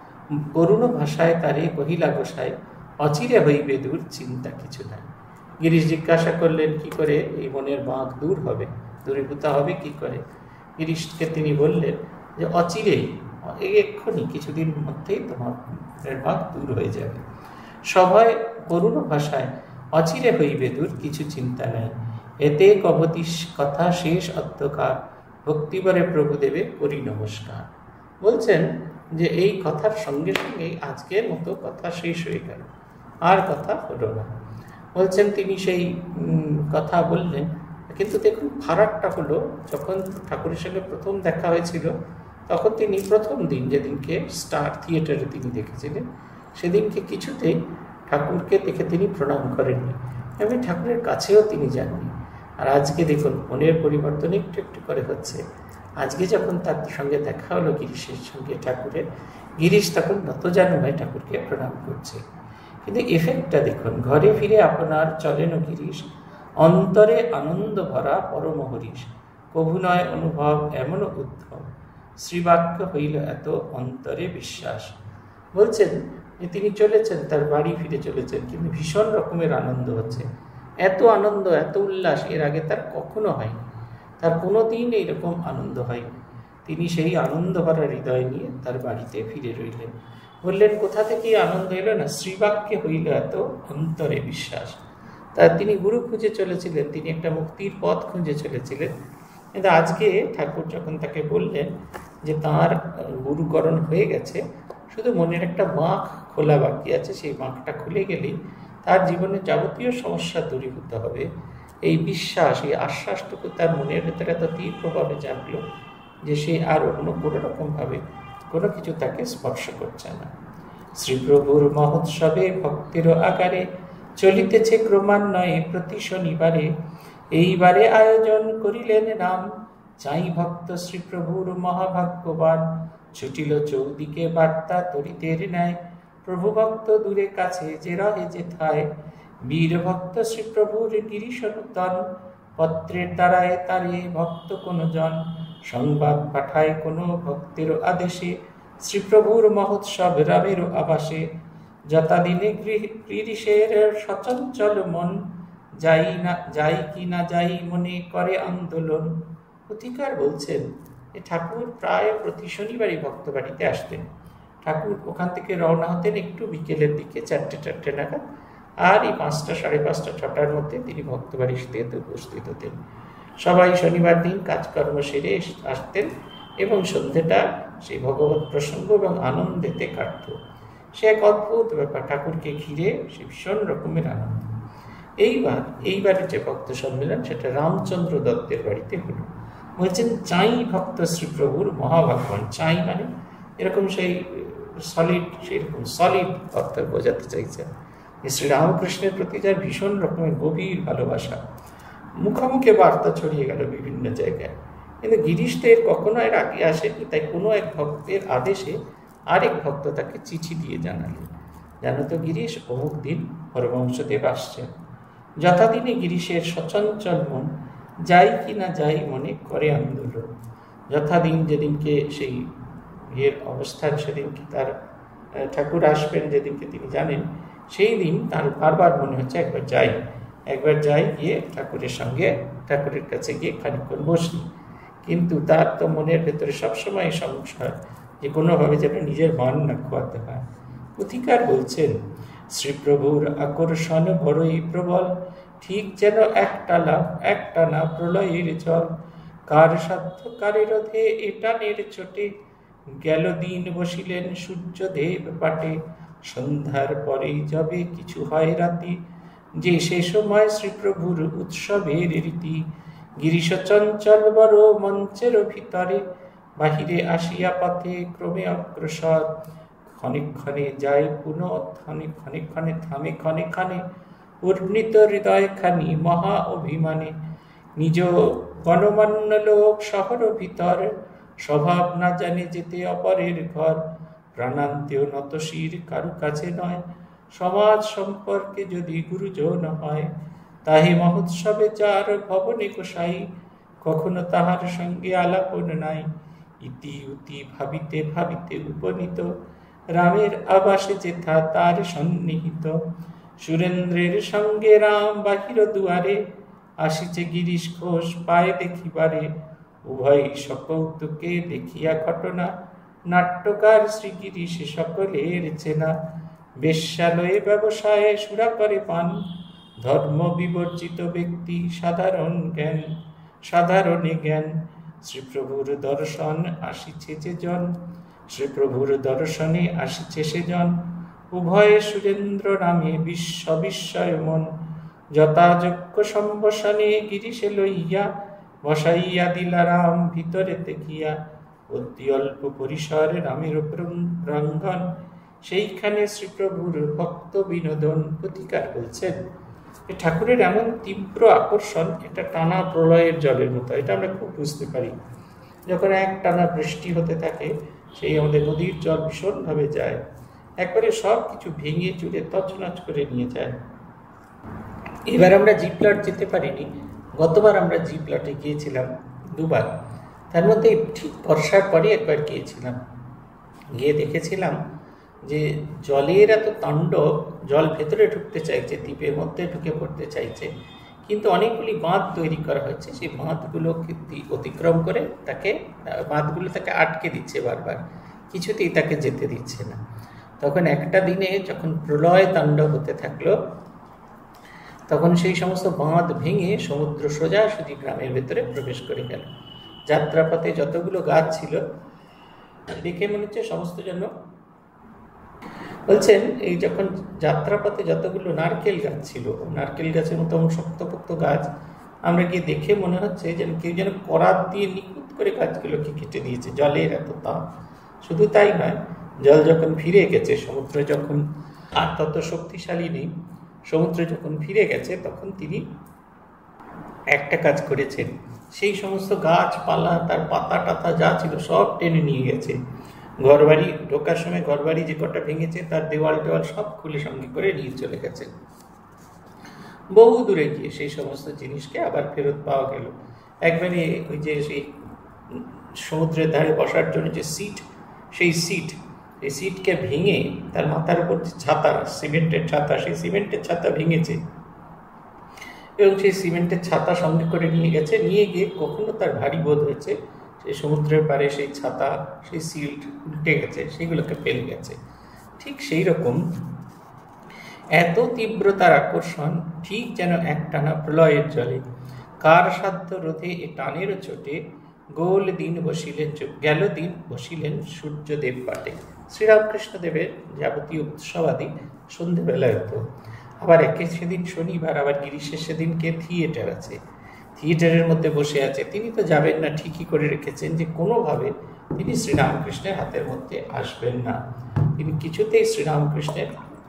করুণ ভাষায় তারে কহিলা গোসাই, অচিরে হইবে দূর চিন্তা কিছু নাই। গিরিশ জিজ্ঞাসা করলেন কি করে এই মনের বাঁক দূর হবে, দূরীভূত হবে কি করে। গিরিশকে তিনি বললেন যে অচিরেই, এক্ষুনি কিছুদিন মধ্যেই তোমার বাঁক দূর হয়ে যাবে। সবাই করুণ ভাষায় অচিরে হইবে দূর কিছু চিন্তা নাই, এতে কবতী কথা শেষ অত্যকার, ভক্তিবরে প্রভু দেবে করি নমস্কার। বলছেন যে এই কথার সঙ্গে সঙ্গেই আজকের মতো কথা শেষ হয়ে গেল, আর কথা হলো না। বলছেন তিনি সেই কথা বললেন, কিন্তু দেখুন ফারাকটা হলো, যখন ঠাকুরের সঙ্গে প্রথম দেখা হয়েছিল তখন তিনি প্রথম দিন যেদিনকে স্টার থিয়েটারে তিনি দেখেছিলেন, সেদিনকে কিছুতেই ঠাকুরকে দেখে তিনি প্রণাম করেননি, এমনি ঠাকুরের কাছেও তিনি যাননি। আর আজকে দেখুন মনের পরিবর্তন একটু একটু করে হচ্ছে। আজকে যখন তার সঙ্গে দেখা হলো গিরিশের সঙ্গে ঠাকুরের, গিরিশ তখন নতজানুভাবে ঠাকুরকে প্রণাম করছে। কিন্তু এফেক্টটা দেখুন, ঘরে ফিরে আপনার চলেন গিরিশ, অন্তরে আনন্দ ভরা পরম হরিশ, কভু নয় অনুভব এমন উদ্ধব, শ্রীবাক্য হইল এত অন্তরে বিশ্বাস। বলছেন যে তিনি চলেছেন, তার বাড়ি ফিরে চলেছেন, কিন্তু ভীষণ রকমের আনন্দ হচ্ছে। এত আনন্দ, এত উল্লাস এর আগে তার কখনো হয়নি, তার কোনো দিন এইরকম আনন্দ হয়নি। তিনি সেই আনন্দ ভরা হৃদয় নিয়ে তার বাড়িতে ফিরে রইলেন। বললেন কোথা থেকে আনন্দ এলো না, শ্রীবাক্যে হইল এত অন্তরে বিশ্বাস। তার তিনি গুরু খুঁজে চলেছিলেন, তিনি একটা মুক্তির পথ খুঁজে চলেছিলেন। কিন্তু আজকে ঠাকুর যখন তাকে বললেন যে তাঁর গুরুকরণ হয়ে গেছে, শুধু মনের একটা বাঁক খোলা বাকি আছে, সেই বাঁকটা খুলে গেলেই তার জীবনে যাবতীয় সমস্যা দূরীভূত হবে। এই বিশ্বাস, এই আশ্বাসটুকু তার মনের ভেতরে এত তীব্রভাবে জাগলো যে সে আর অন্য কোনো রকমভাবে কোনো কিছু তাকে স্পর্শ করছে না। শ্রীপ্রভুর মহোৎসবে ভক্তের আকারে চলিতেছে ক্রমান্বয়ে প্রতি শনিবারে, এইবারে আয়োজন করিলেন রাম, চাই ভক্ত শ্রীপ্রভুর মহাভাগ্যবান, ছুটিল চৌদিকে বার্তা তরিতের ন্যায়, প্রভু ভক্ত দূরে কাছে যে রহে যেথায়, বীর ভক্ত শ্রীপ্রভুর গিরিশ নূতন, পত্রের দ্বারায় তারে ভক্ত কোন জন, সংবাদ পাঠায় কোনো ভক্তের আদেশে, শ্রীপ্রভুর মহোৎসব রামের আবাসে, যথাদিনে গিরিশের সচঞ্চল মন, যাই না যাই কি না যাই মনে করে আন্দোলন। অধিকার বলছেন যে ঠাকুর প্রায় প্রতি শনিবারই ভক্ত বাড়িতে আসতেন। ঠাকুর ওখান থেকে রওনা হতেন একটু বিকেলের দিকে, চারটে চারটে নাগাদ, আর এই পাঁচটা সাড়ে পাঁচটা ছটার মধ্যে তিনি ভক্ত বাড়িতে উপস্থিত হতেন। সবাই শনিবার দিন কাজকর্ম সেরে আসতেন এবং সন্ধ্যেটা সেই ভগবত প্রসঙ্গ এবং আনন্দেতে কাটত। সে এক অদ্ভুত ব্যাপার, ঠাকুরকে ঘিরে সে ভীষণ রকমের আনন্দ। এইবার এইবারের যে ভক্ত সম্মেলন সেটা রামচন্দ্র দত্তের বাড়িতে হলো। বলছেন চাই ভক্ত শ্রীপ্রভুর মহাভাগ্যবান, চাই মানে এরকম সেই সলিড, সেরকম সলিড ভক্ত বোঝাতে চাইছেন যে শ্রীরামকৃষ্ণের প্রতি যার ভীষণ রকমের গভীর ভালোবাসা। মুখোমুখি বার্তা ছড়িয়ে গেল বিভিন্ন জায়গায়, কিন্তু গিরিশ তো এর কখনো এর আগে আসেনি। তাই কোনো এক ভক্তের আদেশে আরেক ভক্ত তাকে চিঠি দিয়ে জানালেন, জানো তো গিরিশ অমুক দিন পরমহংসদেব আসছেন। যথাদিনে গিরিশের সচঞ্চল মন, যাই কি না যাই মনে করে আন্দোলন। যথাদিন যেদিনকে সেই ইয়ের অবস্থান, সেদিনকে তার ঠাকুর আসবেন যেদিনকে তিনি জানেন, সেই দিন তার বারবার মনে হচ্ছে একবার যাই, একবার যাই গিয়ে ঠাকুরের সঙ্গে ঠাকুরের কাছে গিয়ে খানিকক্ষণ বসি। কিন্তু তার তো মনের ভেতরে সবসময় সমস্যা যে কোনোভাবে যেন নিজের মান না খোয়াতে হয়। অধিকার বলছেন শ্রীপ্রভুর আকর্ষণ বড়ই প্রবল, ঠিক যেন একটা লাভ একটা না প্রলয়ের জল, কার সাধ্য কারে রোধে এটানের চোটে, গেল দিন বসিলেন সূর্যদেব পাটে, সন্ধ্যার পরেই যবে কিছু হয় রাতি, যে সে সময় শ্রীপ্রভুর উৎসবের রীতি, গিরিশ চঞ্চল বড় মঞ্চের ভিতরে, বাহিরে আসিয়া পথে ক্রমে অগ্রসর, ক্ষণে ক্ষণে যায় পুনঃ ক্ষণে ক্ষণে ক্ষণে থামে ক্ষণে ক্ষণে, উর্ণিত হৃদয় খানি মহা অভিমানে, নিজ গণমান্য লোক শহর ভিতর, স্বভাব না জানে যেতে অপরের ঘর, প্রাণান্তেও নতশির কারু কাছে নয়, সমাজ সম্পর্কে যদি গুরুজন হয়, তাহে মহোৎসবে যার ভবনে গোসাই, কখনো তাহার সঙ্গে আলাপন নাই, ইতি উতি ভাবিতে ভাবিতে উপনীত, রামের আবাসে যেথা তার সন্নিহিত, সুরেন্দ্রের সঙ্গে রাম বাহির দুয়ারে, আসিছে গিরিশ ঘোষ পায়ে দেখিবারে, উভয় সকৌতুকে দেখিয়া ঘটনা, নাট্যকার শ্রীগিরিশ সকলের চেনা, বেশ্যালয়ে ব্যবসায়ে সুরা করে পান, ধর্ম বিবর্জিত ব্যক্তি সাধারণ জ্ঞান, সাধারণে জ্ঞান, শ্রীপ্রভুর দর্শন আসিছে যে জন, শ্রীপ্রভুর দর্শনে আসিছে সেজন, উভয়ে সুরেন্দ্র নামে বিশ্ব বিস্ময় মন। যথাযোগ্য সম্বসনে গিরিশে লইয়া, বসাইয়া দিলা রাম ভিতরেতে গিয়া। অতি অল্প পরিসরে রামের প্রাঙ্গণ, সেইখানে শ্রীপ্রভুর ভক্ত বিনোদন। গীতিকার বলছেন ঠাকুরের এমন তীব্র আকর্ষণ, এটা টানা প্রলয়ের জলের মতো। এটা আমরা খুব বুঝতে পারি যখন এক টানা বৃষ্টি হতে থাকে, সেই আমাদের নদীর জল ভীষণভাবে যায়, একবারে সব কিছু ভেঙে চুরে তছনছ করে নিয়ে যায়। এবার আমরা জি প্লট যেতে পারিনি, গতবার আমরা জি প্লটে গিয়েছিলাম দুবার, তার মধ্যে ঠিক বর্ষার পরে একবার গিয়েছিলাম। গিয়ে দেখেছিলাম যে জলের এত তাণ্ডব, জল ভেতরে ঢুকতে চাইছে, দ্বীপের মধ্যে ঢুকে পড়তে চাইছে, কিন্তু অনেকগুলি বাঁধ তৈরি করা হয়েছে, সেই বাঁধগুলোকে অতিক্রম করে তাকে বাঁধগুলো তাকে আটকে দিচ্ছে বারবার, কিছুতেই তাকে যেতে দিচ্ছে না। তখন একটা দিনে যখন প্রলয় তাণ্ডব হতে থাকলো, তখন সেই সমস্ত বাঁধ ভেঙে সমুদ্র সোজাসুজি গ্রামের ভেতরে প্রবেশ করে গেল। যাত্রাপথে যতগুলো গাছ ছিল দেখে মনে হচ্ছে সমস্ত জন্য বলছেন, এই যখন যাত্রাপথে যতগুলো নারকেল গাছ ছিল, নারকেল গাছের মতো শক্তপোক্ত গাছ, আমরা গিয়ে দেখে মনে হচ্ছে যেন কেউ যেন করাত দিয়ে নিখুঁত করে গাছগুলোকে কেটে দিয়েছে, জলের এত তাপ। শুধু তাই নয়, জল যখন ফিরে গেছে, সমুদ্র যখন আর তত শক্তিশালী নেই, সমুদ্র যখন ফিরে গেছে, তখন তিনি একটা কাজ করেছেন, সেই সমস্ত গাছপালা তার পাতা টাতা যা ছিল সব টেনে নিয়ে গেছে। ঘরবাড়ি ঢোকার সময় ঘরবাড়ি যে কটা ভেঙেছে তার দেওয়াল টেওয়াল সব খুলে সঙ্গে করে নিয়ে চলে গেছে। বহু দূরে গিয়ে সেই সমস্ত জিনিসকে আবার ফেরত পাওয়া গেল। একবারে ওই যে সেই সমুদ্রের ধারে বসার জন্য যে সিট, সেই সিট এই সিটকে ভেঙে তার মাথার উপর যে ছাতা, সিমেন্টের ছাতা, সেই সিমেন্টের ছাতা ভেঙেছে এবং সেই সিমেন্টের ছাতা সঙ্গে করে নিয়ে গেছে। নিয়ে গিয়ে কখনো তার ভারী বোধ হয়েছে, সেই সমুদ্রের পাড়ে সেই ছাতা, সেই সিল্ট উল্টে গেছে, সেগুলোকে ফেলে গেছে। ঠিক সেই রকম এত তীব্র তার আকর্ষণ, ঠিক যেন একটানা প্রলয়ের জলে। কার সাধ্য রোধে এ টানেরও চোটে, গোল দিন বসিলেন গেল দিন বসিলেন সূর্যদেব পাটে। শ্রীরামকৃষ্ণদেবের যাবতীয় উৎসবাদী সন্ধেবেলায় হতো। আবার একে সেদিন শনিবার, আবার গিরিশের সেদিনকে থিয়েটার আছে, থিয়েটারের মধ্যে বসে আছে। তিনি তো যাবেন না, ঠিকই করে রেখেছেন যে কোনোভাবে তিনি শ্রীরামকৃষ্ণের হাতের মধ্যে আসবেন না, তিনি কিছুতেই শ্রীরামকৃষ্ণের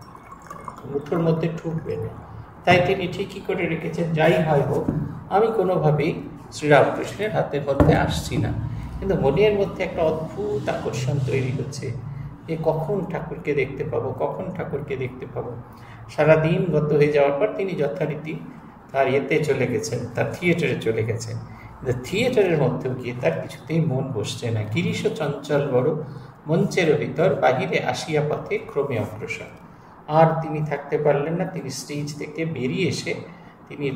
মুঠোর মধ্যে ঢুকবেন না। তাই তিনি ঠিকই করে রেখেছেন, যাই হয় হোক আমি কোনোভাবেই শ্রীরামকৃষ্ণের হাতের মধ্যে আসছি না। কিন্তু মনের মধ্যে একটা অদ্ভুত আকর্ষণ তৈরি হচ্ছে যে কখন ঠাকুরকে দেখতে পাবো, কখন ঠাকুরকে দেখতে পাবো। সারাদিন গত হয়ে যাওয়ার পর তিনি যথারীতি তার ইয়েতে চলে গেছেন, তার থিয়েটারে চলে গেছেন। কিন্তু থিয়েটারের মধ্যেও গিয়ে তার কিছুতেই মন বসছে না। গিরিশ চঞ্চল বড়, মঞ্চের ভিতর বাহিরে আসিয়া পথে ক্রমে অগ্রসর। আর তিনি থাকতে পারলেন না, তিনি স্টেজ থেকে বেরিয়ে এসে, তিনি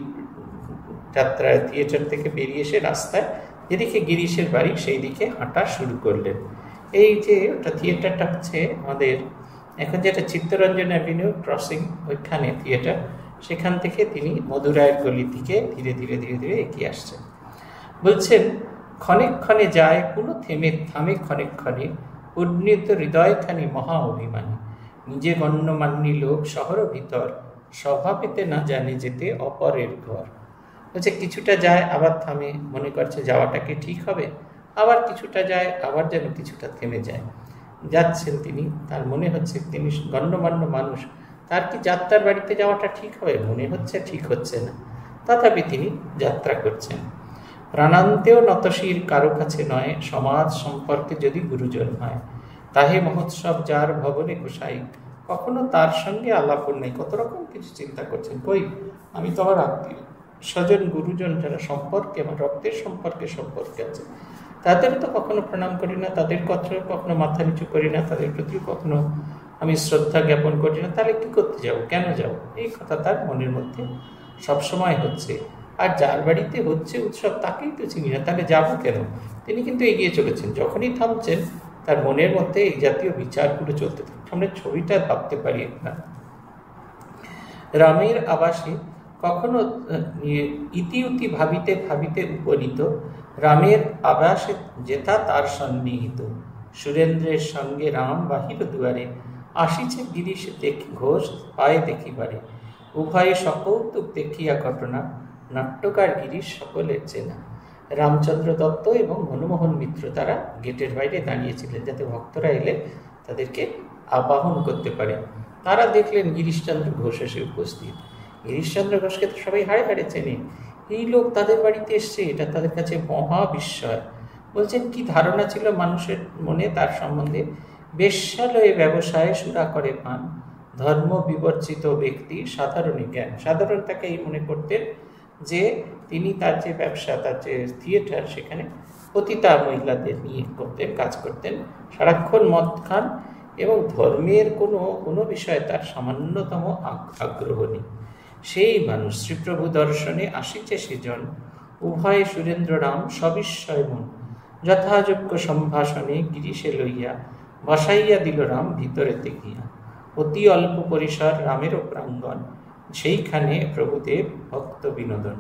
যাত্রায় থিয়েটার থেকে বেরিয়ে এসে রাস্তায় যেদিকে গিরিশের বাড়ি সেই দিকে হাঁটা শুরু করলেন। এই যে ওটা থিয়েটারটা হচ্ছে আমাদের এখন যেটা চিত্তরঞ্জন অ্যাভিনিউ ক্রসিং, ওইখানে থিয়েটার, সেখান থেকে তিনি মধুরায়ের গলির দিকে ধীরে ধীরে ধীরে ধীরে এগিয়ে আসছেন। বলছেন, ক্ষণেক ক্ষণে যায় কোনো থেমে থামে ক্ষণেক ক্ষণে, উন্নীত হৃদয়খানি মহা অভিমানী। নিজে গণ্যমান্যী লোক শহর ভিতর, স্বভাবেতে না জানে যেতে অপরের ঘর। বলছে কিছুটা যায় আবার থামে, মনে করছে যাওয়াটাকে ঠিক হবে, আবার কিছুটা যায় আবার যেন কিছুটা থেমে যায়। যাচ্ছেন তিনি, তার মনে হচ্ছে তিনি গণ্যমান্য মানুষ, তার কি যাত্রার বাড়িতে যাওয়াটা ঠিক হবে? মনে হচ্ছে ঠিক হচ্ছে না, তথাপি তিনি যাত্রা করছেন। প্রাণান্তেও নতশির কারো কাছে নয়, সমাজ সম্পর্কে যদি গুরুজন হয়। তাহে মহোৎসব যার ভবনে গোসাই, কখনো তার সঙ্গে আলাপন নেই। কত রকম কিছু চিন্তা করছেন, কই আমি তো আমার আত্মীয় স্বজন গুরুজন যারা সম্পর্কে, আমার রক্তের সম্পর্কে সম্পর্কে আছে, তাদের তো কখনো প্রণাম করি না, তাদের কথা কখনো মাথা নিচু করি না, তাদের প্রতি কখনো আমি শ্রদ্ধা জ্ঞাপন করি না, তাহলে কি করতে যাব, কেন যাব? এই কথা তার মনের মধ্যে সবসময় হচ্ছে। আর যার বাড়িতে হচ্ছে উৎসব তাকেই তো চিনি না, তাহলে যাবো কেন? তিনি কিন্তু এগিয়ে চলেছেন। যখনই থামছেন তার মনের মধ্যে এই জাতীয় বিচারগুলো চলতে থাকে। আমরা ছবিটা ভাবতে পারি না। রামের আবাসে কখনো ইতি উতি ভাবিতে ভাবিতে উপনীত, রামের আবাসে যেথা তার সন্নিহিত, সুরেন্দ্রের সঙ্গে রাম বাহির দুয়ারে, আসিছে গিরিশ দেখি ঘোষ পায়ে দেখিবারে। উভয়ে সকৌতুক দেখিয়া ঘটনা, নাট্যকার গিরিশ সকলের চেনা। রামচন্দ্র দত্ত এবং মনমোহন মিত্র তারা গেটের বাইরে দাঁড়িয়েছিলেন, যাতে ভক্তরা এলে তাদেরকে আবাহন করতে পারে। তারা দেখলেন গিরিশচন্দ্র ঘোষ এসে উপস্থিত। গিরিশচন্দ্র ঘোষকে তো সবাই হাড়ে হাড়ে চেনে। এই লোক তাদের বাড়িতে এসছে, এটা তাদের কাছে মহা বিস্ময়। বলছেন, কি ধারণা ছিল মানুষের মনে তার সম্বন্ধে? বেশ্যালয়ে ব্যবসায় সুরা করে পান, ধর্ম বিবর্জিত ব্যক্তি সাধারণই জ্ঞান। সাধারণ তাকে এই মনে করতেন যে তিনি তার যে ব্যবসা, তার যে থিয়েটার, সেখানে পতিতা মহিলাদের নিয়ে করতেন, কাজ করতেন, সারাক্ষণ মদ খান এবং ধর্মের কোনো কোনো বিষয়ে তার সামান্যতম আগ্রহ নেই। সেই মানুষ শ্রীপ্রভু দর্শনে আসিছে সেজন, উভয়ে সুরেন্দ্র রাম সবিস্ময় মন। যথাযোগ্য সম্ভাষণে গিরিশে লইয়া বসাইয়া দিল রাম ভিতরেতে গিয়া। অতি অল্প পরিসর রামেরও প্রাঙ্গণ, সেইখানে প্রভুদেব ভক্ত বিনোদন।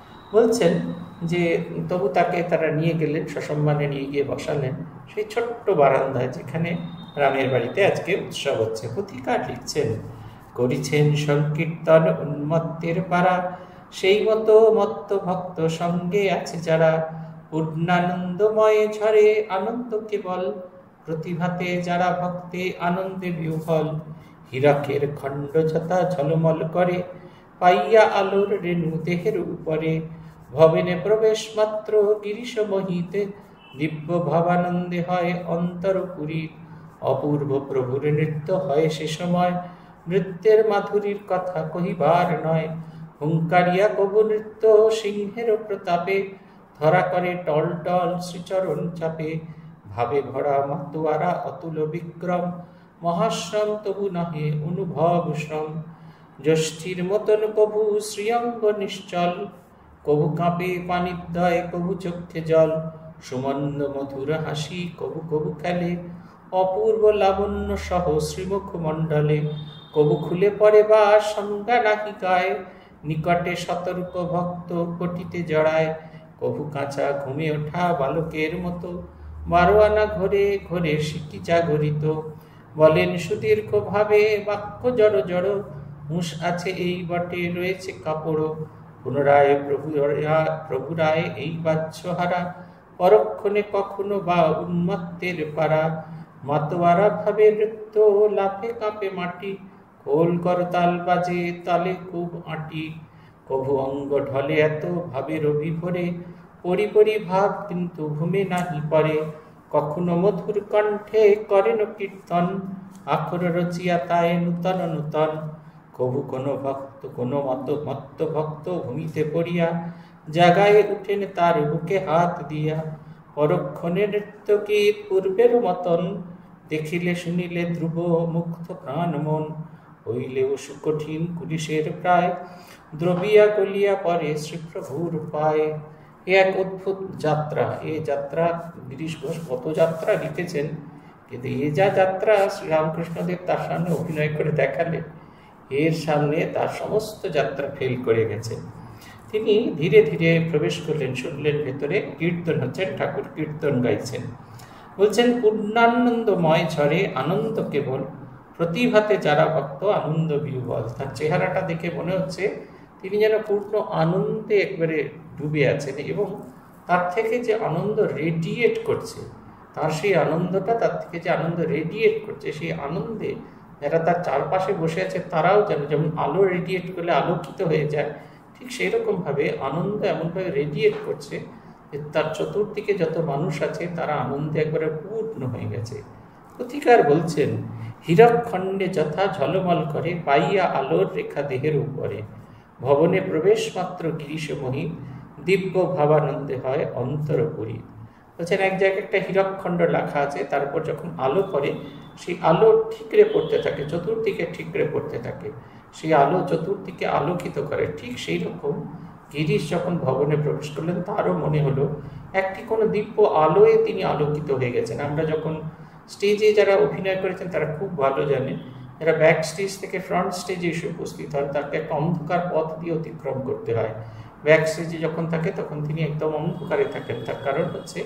বলছেন যে তবু তাকে তারা নিয়ে গেলেন, সসম্মানে নিয়ে গিয়ে বসালেন সেই ছোট্ট বারান্দায়, যেখানে রামের বাড়িতে আজকে উৎসব হচ্ছে। পুথিকার লিখছেন, করিছেন সংকীর্তন উন্মত্তের পারা, সেই মতো মত্ত ভক্ত সঙ্গে আছে যারা। পূর্ণানন্দময় ঝরে আনন্দ কেবল, প্রতিভাতে যারা ভক্তে আনন্দে বিহ্বল। হীরকের খণ্ড যথা ঝলমল করে, পাইয়া আলোর রেণু দেহের উপরে। ভবেনে প্রবেশ মাত্র গিরিশ মোহিতে, দিব্য ভাবানন্দে হয় অন্তরপুরী। অপূর্ব প্রভুর নৃত্য হয় সে সময়, নৃত্যের মাধুরীর কথা কহিবার নয়। হুঙ্কারিয়া কবু নৃত্য সিংহের প্রতাপে, ধরা করে টল টল শ্রীচরণ চাপে। ভাবে ভরা মাতুয়ারা অতুল বিক্রম, মহাশ্রম তবু নহে অনুভব শ্রম। জ্যেষ্ঠীর মতন কবু শ্রীঅঙ্গ নিশ্চল, কবু কাঁপে পানিদ্বয় কবু চক্ষে জল। সুমন্দ মধুর হাসি কবু কবু খেলে, অপূর্ব লাবণ্য সহ শ্রীমুখ মণ্ডলে। কবু খুলে পড়ে বা সংজ্ঞা নাহি গায়, নিকটে সতর্ক ভক্ত কটিতে জড়ায়। কবু কাঁচা ঘুমে ওঠা বালকের মতো, বারো আনা ঘরে ঘরে সিটি জাগরিত। বলেন সুদীর্ঘ ভাবে বাক্য জড় জড়, হুঁশ আছে এই বটে রয়েছে কাপড়। পুনরায় প্রভু প্রভুরায় এই বাহ্যহারা, পরক্ষণে কখনো বা উন্মত্তের পারা। মাতোয়ারা ভাবে নৃত্য লাফে কাঁপে মাটি, খোল করতাল বাজে তালে খুব আঁটি। কভু অঙ্গ ঢলে এত ভাবের অভিভরে, পরি পরি ভাব কিন্তু ভূমে নাহি পরে। কখনো মধুর কণ্ঠে করেন কীর্তন, আখর রচিয়া তায় নূতন নূতন। কভু কোনো ভক্ত কোনো মত মত্ত ভক্ত ভূমিতে পড়িয়া, জাগায় উঠেন তার বুকে হাত দিয়া। পরক্ষণে নৃত্য গীত পূর্বের মতন, দেখিলে শুনিলে ধ্রুব মুগ্ধ প্রাণ মন। হইলেও সুকঠিন কুলিশের প্রায়, দ্রবিয়া গলিয়া পরে শ্রীপ্রভুর পায়। এ এক অদ্ভুত যাত্রা। এ যাত্রা গিরিশ ঘোষ কত যাত্রা লিখেছেন, কিন্তু এ যা যাত্রা শ্রীরামকৃষ্ণদেব তার সামনে অভিনয় করে দেখালেন, এর সামনে তার সমস্ত যাত্রা ফেল করে গেছে। তিনি ধীরে ধীরে প্রবেশ করলেন, শুনলেন ভেতরে কীর্তন হচ্ছেন, ঠাকুর কীর্তন গাইছেন। বলছেন, পূর্ণানন্দময় ঝরে আনন্দ কেবল, প্রতিভাতে যারা ভক্ত আনন্দ বিহ্বল। তার চেহারাটা দেখে মনে হচ্ছে তিনি যেন পূর্ণ আনন্দে একবারে ডুবে আছেন, এবং তার থেকে যে আনন্দ রেডিয়েট করছে, তার সেই আনন্দটা তার থেকে যে আনন্দ রেডিয়েট করছে, সেই আনন্দে যারা তার চারপাশে বসে আছে তারাও যেন, যেমন আলো রেডিয়েট করলে আলোকিত হয়ে যায়, ঠিক সেই রকমভাবে আনন্দ এমনভাবে রেডিয়েট করছে যে তার চতুর্দিকে যত মানুষ আছে তারা আনন্দে একবারে পূর্ণ হয়ে গেছে। পুথিকার বলছেন, হীরক খণ্ডে যথা ঝলমল করে, পাইয়া আলোর রেখা দেহের উপরে। ভবনে প্রবেশ মাত্র গিরিশ মোহি, দিব্য ভাবানন্দে হয় অন্তরপুরী। বলছেন, এক জায়গায় একটা হীরকখণ্ড লেখা আছে, তারপর যখন আলো পড়ে সেই আলো ঠিকরে পড়তে থাকে, চতুর্দিকে ঠিকরে পড়তে থাকে, সেই আলো চতুর্দিকে আলোকিত করে। ঠিক সেই রকম গিরিশ যখন ভবনে প্রবেশ করলেন, তারও মনে হলো একটি কোনো দিব্য আলোয় তিনি আলোকিত হয়ে গেছেন। আমরা যখন স্টেজে যারা অভিনয় করেছেন তারা খুব ভালো জানেন, যারা ব্যাক স্টেজ থেকে ফ্রন্ট স্টেজে এসে উপস্থিত হন তাকে একটা অন্ধকার পথ দিয়ে অতিক্রম করতে হয়। ব্যাক স্টেজে যখন থাকে তখন তিনি একদম অন্ধকারে থাকেন, তার কারণ হচ্ছে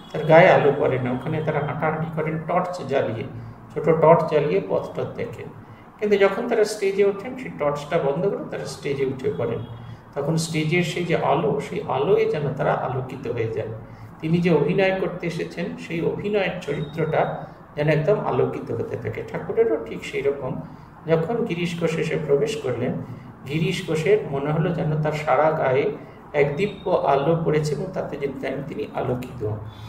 তার গায়ে আলো পড়ে না, ওখানে তারা হাঁটাহাঁটি করেন টর্চ জ্বালিয়ে, ছোট টর্চ জ্বালিয়ে পথ টথ দেখেন। কিন্তু যখন তারা স্টেজে ওঠেন সেই টর্চটা বন্ধ করে তারা স্টেজে উঠে পড়েন, তখন স্টেজের সেই যে আলো, সেই আলোয় যেন তারা আলোকিত হয়ে যায়। তিনি যে অভিনয় করতে এসেছেন সেই অভিনয়ের চরিত্রটা যেন একদম আলোকিত হতে থাকে। ঠাকুরেরও ঠিক সেই রকম, যখন গিরিশ ঘোষ এসে প্রবেশ করলেন, গিরিশ ঘোষের মনে হলো যেন তার সারা গায়ে এক দিব্য আলো পড়েছে এবং তাতে যেন তিনি আলোকিত।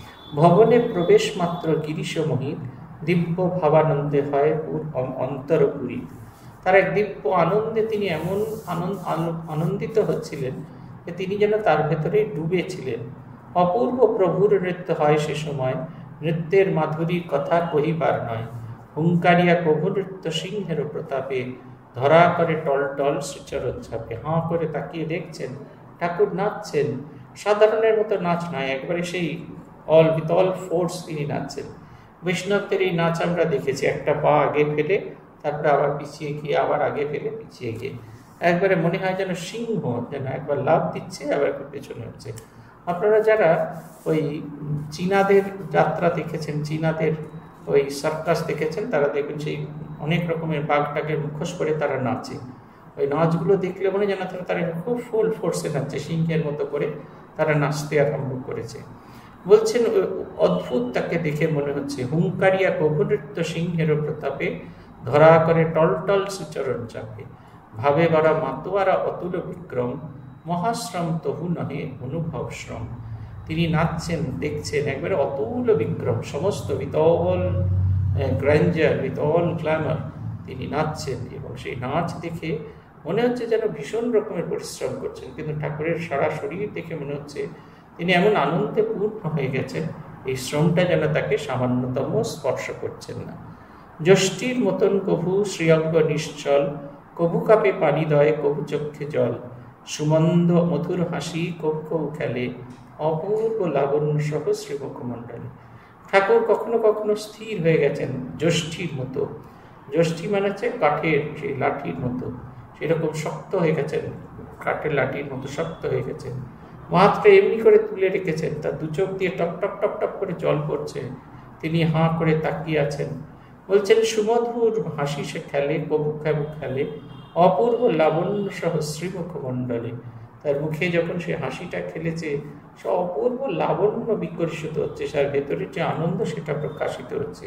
ভবনে প্রবেশ মাত্র গিরিশ মোহিত, দিব্য ভাবানন্দে হয় অন্তরপুরী। তার এক দিব্য আনন্দে তিনি এমন আনন্দ আনন্দিত হচ্ছিলেন যে তিনি যেন তার ভেতরে ডুবেছিলেন। অপূর্ব প্রভুর নৃত্য হয় সে সময়, নৃত্যের মাধুরীর কথা কহিবার নয়। হুঙ্কারিয়া প্রভু নৃত্য সিংহের প্রতাপে, ধরা করে টল টল শ্রীচরণ ছাপে। হাঁ করে তাকিয়ে দেখছেন ঠাকুর নাচছেন, সাধারণের মতো নাচ নয়, একবারে সেই অল উইথ অল ফোর্স তিনি নাচছেন। বৈষ্ণবদের এই নাচ আমরা দেখেছি, একটা পা আগে ফেলে তারপরে আবার পিছিয়ে গিয়ে, আবার আগে ফেলে পিছিয়ে গিয়ে, একবারে মনে হয় যেন সিংহ যেন একবার লাভ দিচ্ছে আবার একবার পেছনে হচ্ছে। আপনারা যারা ওই চীনাদের যাত্রা দেখেছেন, চীনাদের ওই সার্কাস দেখেছেন, তারা দেখবেন সেই অনেক রকমের বাঘটাকে মুখোশ করে তারা নাচে। ওই নাচগুলো দেখলে মনে যেন তারা খুব ফুল ফোর্সে নাচছে, সিংহের মতো করে তারা নাচতে আরম্ভ করেছে। বলছেন অদ্ভুত তাকে দেখে মনে হচ্ছে, হুঙ্কারিয়া প্রভুনৃত্য সিংহের প্রতাপে, ধরা করে টল টল শ্রীচরণ চাপে। ভাবে বারা মাতোয়ারা অতুল বিক্রম, মহাশ্রম তহু নহে অনুভব শ্রম। তিনি নাচছেন, দেখছেন, একবারে অতুল বিক্রম, সমস্ত with all grandeur, with all glamour তিনি নাচছেন। এবং সেই নাচ দেখে মনে হচ্ছে যেন ভীষণ রকমের পরিশ্রম করছেন, কিন্তু ঠাকুরের সারা শরীর দেখে মনে হচ্ছে তিনি এমন আনন্দে পূর্ণ হয়ে গেছেন, এই শ্রমটা যেন তাকে সামান্যতম স্পর্শ করছেন না। যষ্টির মতন কভু শ্রীঅঙ্গ নিশ্চল, কভু কাপে পানি দয়, কভু চক্ষে জল। সুমন্দ মধুর হাসি কভু কভু খেলে, অপূর্ব লাবণ্য সহ শ্রীমুখমণ্ডলে। ঠাকুর কখনো কখনো স্থির হয়ে গেছেন যষ্টির মতো। যষ্টি মানে হচ্ছে কাঠের সেই লাঠির মতো, সেরকম শক্ত হয়ে গেছেন, কাঠের লাঠির মতো শক্ত হয়ে গেছেন। মাত্র এমনি করে তুলে রেখেছেন, তার দু চোখ দিয়ে টপ টপ টপ টপ করে জল পড়ছে, তিনি হাঁ করে তাকিয়ে আছেন। বলছেন সুমধুর হাসি সে খেলে, কবু খাবু খেলে, অপূর্ব লাবণ্য সহ শ্রীমুখমণ্ডলে। তার মুখে যখন সে হাসিটা খেলেছে, সে অপূর্ব লাবণ্য বিকর্ষিত হচ্ছে, তার ভেতরে যে আনন্দ সেটা প্রকাশিত হচ্ছে।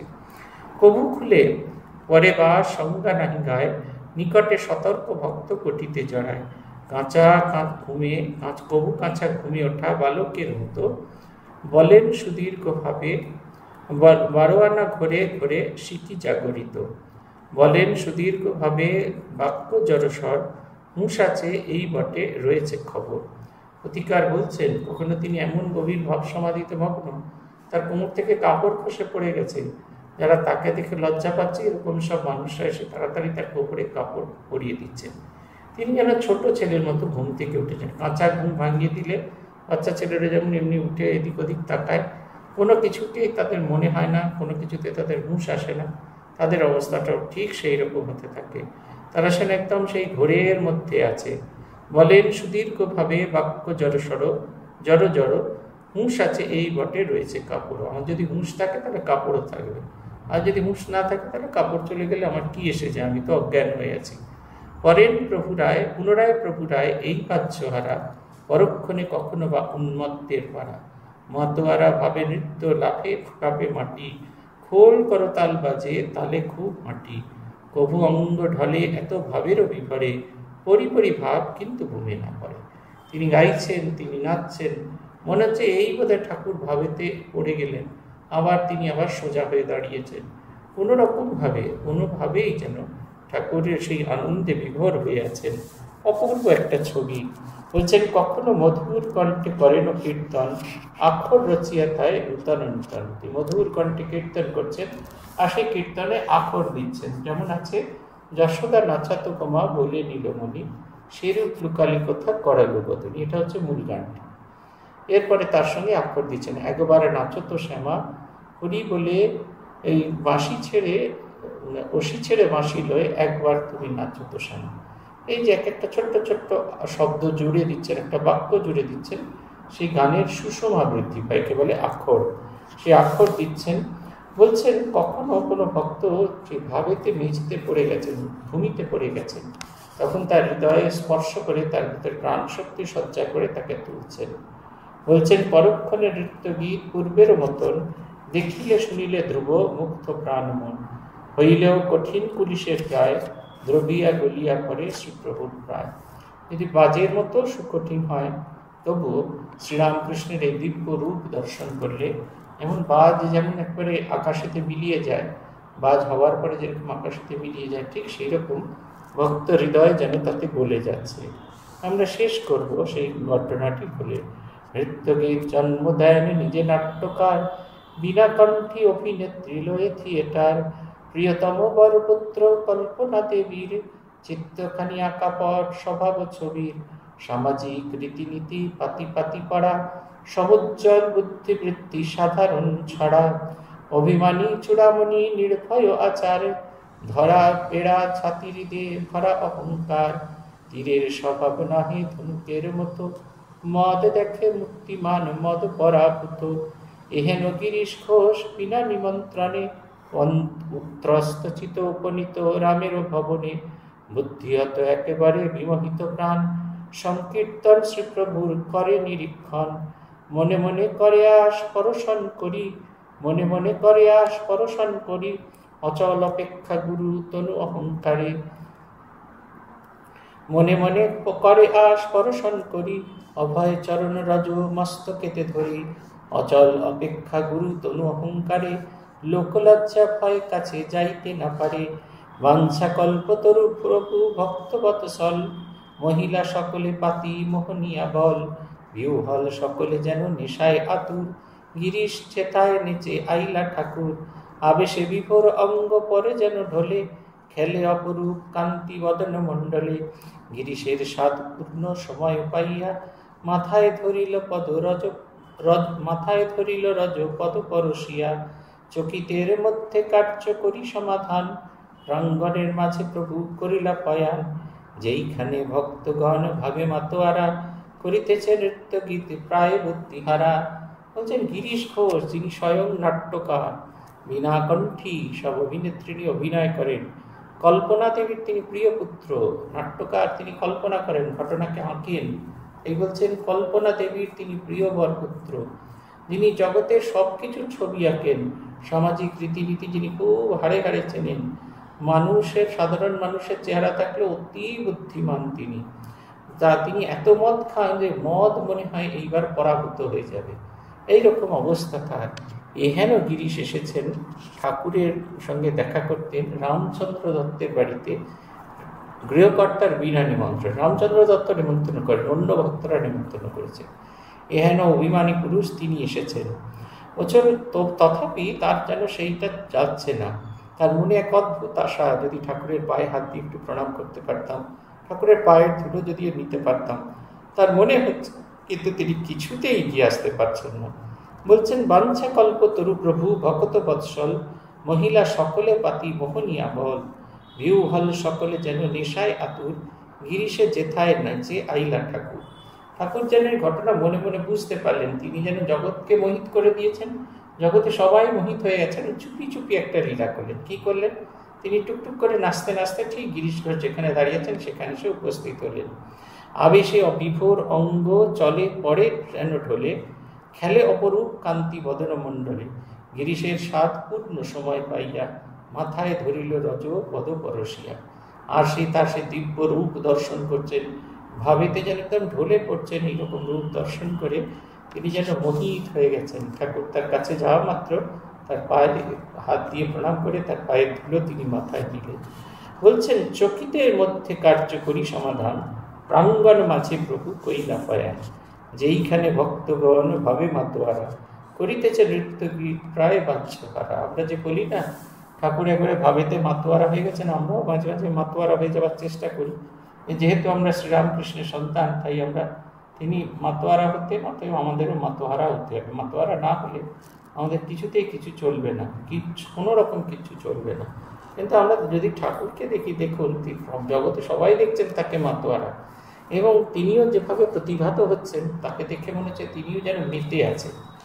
কবু খুলে পরে বা সংজ্ঞা নাহি গায়, নিকটে সতর্ক ভক্ত কোটিতে জড়ায়। কাঁচা কাঁচ ঘুমে কাঁচ কবু কাঁচা ঘুমে ওঠা বালকের মতো, বলেন সুদীর্ঘভাবে বারোয়ানা ঘরে ঘরে স্মৃতি জাগরিত। বলেন সুদীর্ঘভাবে বাক্য জড়স্বর, হুঁশ আছে এই বটে রয়েছে খবর। অধিকার বলছেন কখনো তিনি এমন গভীর ভাব সমাধিতে মগ্ন, তার কোমর থেকে কাপড় খসে পড়ে গেছে। যারা তাকে দেখে লজ্জা পাচ্ছে, এরকম সব মানুষরা এসে তাড়াতাড়ি তার কোমরে কাপড় পরিয়ে দিচ্ছেন। তিনি যেন ছোট ছেলের মতো ঘুম থেকে উঠেছেন। কাঁচা ঘুম ভাঙিয়ে দিলে বাচ্চা ছেলেরা যেমন এমনি উঠে এদিক ওদিক তাকায়, কোনো কিছুতেই তাদের মনে হয় না, কোনো কিছুতে তাদের হুঁশ আসে না, তাদের অবস্থাটাও ঠিক সেই রকম হতে থাকে। তারা সেন একদম সেই ঘোরের মধ্যে আছে। বলেন সুদীর্ঘভাবে বাক্য জড়সড় জড় জড়, হুঁশ আছে এই বটে রয়েছে কাপড়। আমার যদি হুঁশ থাকে তাহলে কাপড়ও থাকবে, আর যদি হুঁশ না থাকে তাহলে কাপড় চলে গেলে আমার কি এসেছে, আমি তো অজ্ঞান হয়ে আছি। পরেন প্রভু রায় পুনরায় প্রভু রায় এই পাচ্ছহারা, পরক্ষণে কখনো বা উন্মত্তের পাড়া। মাতোয়ারা ভাবে নৃত্য লাফে কাপে মাটি, খোল করতাল বাজে তালে খুব মাটি। কভু অঙ্গ ঢলে এত ভাবেরও বিভরে, পরিপরি ভাব কিন্তু ঘুমে না পড়ে। তিনি গাইছেন, তিনি নাচছেন, মনে হচ্ছে এই বোধহয় ঠাকুর ভাবেতে পড়ে গেলেন, আবার তিনি আবার সোজা হয়ে দাঁড়িয়েছেন। কোনো রকমভাবে কোনোভাবেই যেন ঠাকুরের সেই আনন্দে বিভোর হয়ে আছেন। অপূর্ব একটা ছবি। বলছেন কখনো মধুর কণ্ঠে করেন কীর্তন, আক্ষর রচিয়া তাই নূতন নূতন। মধুর কণ্ঠে কীর্তন করছেন, আর সেই কীর্তনে আক্ষর দিচ্ছেন। যেমন আছে যশোদা নাচাতো কমা বলে নীলমণি, সেরূপ লুকালি কথা করালো বদনি। এটা হচ্ছে মূল গানটি। এরপরে তার সঙ্গে আক্ষর দিচ্ছেন, একবারে নাচতো শ্যামা হরি বলে এই বাঁশি ছেড়ে অসি ছেড়ে বাঁশি লয়ে একবার তুমি নাচতো শ্যামা। এই যে এক একটা ছোট্ট ছোট্ট শব্দ জুড়ে দিচ্ছেন, একটা বাক্য জুড়ে দিচ্ছেন, সেই গানের সুষমা বৃদ্ধি পায়, একে বলে আক্ষর। সে আক্ষর দিচ্ছেন। বলছেন কখনো কোনো ভক্ত যে ভাবেতে মেঝেতে পড়ে গেছেন, ভূমিতে পড়ে গেছেন, তখন তার হৃদয়ে স্পর্শ করে তার ভিতরে প্রাণ শক্তি সঞ্চয় করে তাকে তুলছেন। বলছেন পরক্ষণে নৃত্য গীত পূর্বের মতন, দেখিলে শুনিলে ধ্রুব মুগ্ধ প্রাণ মন, হইলেও কঠিন পুলিশের গায়ে, দ্রবিয়া গলিয়া পড়ে শ্রীপ্রভুর প্রায়। যদি বাজের মতো সুকঠিন হয়, তবুও শ্রীরামকৃষ্ণের এই দিব্য রূপ দর্শন করলে, এমন বাজ যেমন একবারে আকাশেতে মিলিয়ে যায়, বাজ হওয়ার পরে যেরকম আকাশেতে মিলিয়ে যায়, ঠিক সেই রকম ভক্ত হৃদয় যেন তাতে গলে যাচ্ছে। আমরা শেষ করব সেই ঘটনাটি বলে, নৃত্যগীত জন্ম দেন নিজে নাট্যকার, বিনা কণ্ঠী অভিনেত্রী লয়ে থিয়েটার, প্রিয়তম বরপুত্র কল্পনা দেবীর, চিত্তখানি আঁকাপট স্বভাব ছবির, সামাজিক রীতিনীতি পাতি পাতি পাড়া, সমুজ্জ্বল বুদ্ধিবৃত্তি সাধারণ ছড়া, অভিমানী চূড়ামণি নির্ভয় আচার, ধরা পেড়া ছাতির দে ভরা অহংকার, তীরের স্বভাব নাহি ধনুকের মতো, মদ দেখে মুক্তিমান মদ পরাভূত, এহেন গিরিশ ঘোষ বিনা নিমন্ত্রণে, ত্রস্তচিত উপনীত রামের ভবনে, বুদ্ধিহত একেবারে বিমোহিত প্রাণ, সংকীর্তন শ্রীপ্রভুর করে নিরীক্ষণ, মনে মনে করে আস পরশন করি, মনে মনে করে আস পরশন করি, অচল অপেক্ষা গুরু তনু অহংকারে, মনে মনে করে আস পরশন করি, অভয় চরণ রজ মস্তকেতে ধরি, অচল অপেক্ষা গুরু তনু অহংকারে, লোকলজ্জা ভয় কাছে যাইতে না পারে, বাঞ্ছা কল্পতরু প্রভু ভক্তবৎসল, মহিলা সকলে পাতি মোহনিয়া বল, বিহল সকলে যেন নেশায় আতুর, গিরিশ চেতায় নেচে আইলা ঠাকুর, আবেশে বিভোর অঙ্গ পরে যেন ঢলে, খেলে অপরূপ কান্তি বদন মণ্ডলে, গিরিশের স্বাদ পূর্ণ সময় পাইয়া, মাথায় ধরিল পদ রজ রজ মাথায় ধরিল রজ পদ পরশিয়া, চকিতের মধ্যে কার্য করি সমাধান, প্রাঙ্গণের মাঝে প্রভু করিলা পয়ান, যেইখানে ভক্তগণ ভাবে মাতোয়ারা, করিতেছে নৃত্য গীত প্রায় বুদ্ধিহারা। বলছেন গিরিশ ঘোষ যিনি স্বয়ং নাট্যকার, বিনা কণ্ঠী সব অভিনেত্রী অভিনয় করেন, কল্পনা দেবীর তিনি প্রিয় পুত্র, নাট্যকার তিনি কল্পনা করেন, ঘটনাকে আঁকেন। এই বলছেন কল্পনা দেবীর তিনি প্রিয় বরপুত্র, যিনি জগতের সব কিছুর ছবি আঁকেন, সামাজিক রীতিনীতি যিনি খুব হাড়ে হাড়ে চেনেন, মানুষের সাধারণ মানুষের চেহারা থাকলে অতি বুদ্ধিমান তিনি, তা তিনি এত মদ খান যে মদ মনে হয় এইবার পরাভূত হয়ে যাবে, এইরকম অবস্থা তার। এহেন গিরিশ এসেছেন ঠাকুরের সঙ্গে দেখা করতেন রামচন্দ্র দত্তের বাড়িতে, গৃহকর্তার বিনা নিমন্ত্রণ, রামচন্দ্র দত্ত নিমন্ত্রণ করেন, অন্য ভক্তরা নিমন্ত্রণ করেছে, এহেন অভিমানী পুরুষ তিনি এসেছেন। বছর তো তথাপি তার যেন সেইটা যাচ্ছে না, তার মনে এক অদ্ভুত আশা, যদি ঠাকুরের পায়ে হাত দিয়ে একটু প্রণাম করতে পারতাম, ঠাকুরের পায়ের ধুলো যদি নিতে পারতাম, তার মনে হচ্ছে, কিন্তু তিনি কিছুতেই এগিয়ে আসতে পারছেন না। বলছেন বাঞ্ছা কল্পতরু প্রভু ভকত বৎসল, মহিলা সকলে পাতি মোহনিয়া বল, বিউহল সকলে যেন নেশায় আতুর, গিরিশে যেথায় নাচে আইলা ঠাকুর। ঠাকুর যেন এই ঘটনা মনে মনে বুঝতে পারলেন, তিনি যেন জগৎকে মোহিত করে দিয়েছেন, জগতে সবাই মোহিত হয়ে গেছেন, চুপি চুপি একটা লীলা করলেন। কি করলেন? তিনি টুকটুক করে নাচতে নাচতে ঠিক গিরিশ ঘোষ যেখানে দাঁড়িয়েছেন সেখানে সে উপস্থিত হলেন। আবেশে বিভোর অঙ্গ চলে পড়ে যেন ঢলে, খেলে অপরূপ কান্তি বদন মণ্ডলে, গিরিশের স্বাদ পূর্ণ সময় পাইয়া, মাথায় ধরিল রজ পদ পরশিয়া। আর সে তার সে দিব্য রূপ দর্শন করছেন, ভাবেতে যেন একদম ঢলে পড়ছেন, এইরকম রূপ দর্শন করে তিনি যেন মোহিত হয়ে গেছেন। ঠাকুর তার কাছে যাওয়া মাত্র তার পায়ে হাত দিয়ে প্রণাম করে তার পায়ের ধুলো তিনি মাথায় দিলেন। বলছেন চকিতের মধ্যে কার্যকরী সমাধান, প্রাঙ্গণ মাঝে প্রভু কইলা পয়ান, যেইখানে ভক্তগণ ভাবে মাতোয়ারা, করিতেছে নৃত্য গীত প্রায় বাঞ্ছাহারা। আমরা যে বলি না ঠাকুর একবারে ভাবেতে মাতোয়ারা হয়ে গেছেন, আমরাও মাঝে মাঝে মাতোয়ারা হয়ে যাওয়ার চেষ্টা করি। যেহেতু আমরা শ্রীরামকৃষ্ণের সন্তান, তাই আমরা তিনি মাতোয়ারা হতে অতএব আমাদেরও মাতোহারা হতে হবে। মাতোয়ারা না হলে আমাদের কিছুতেই কিছু চলবে না, কিছু কোনো রকম কিছু চলবে না। কিন্তু আমরা যদি ঠাকুরকে দেখি, দেখুন জগতে সবাই দেখছেন তাকে মাতোয়ারা, এবং তিনিও যেভাবে প্রতিভাত হচ্ছেন তাকে দেখে মনে হচ্ছে তিনিও যেন মেতে আছেন।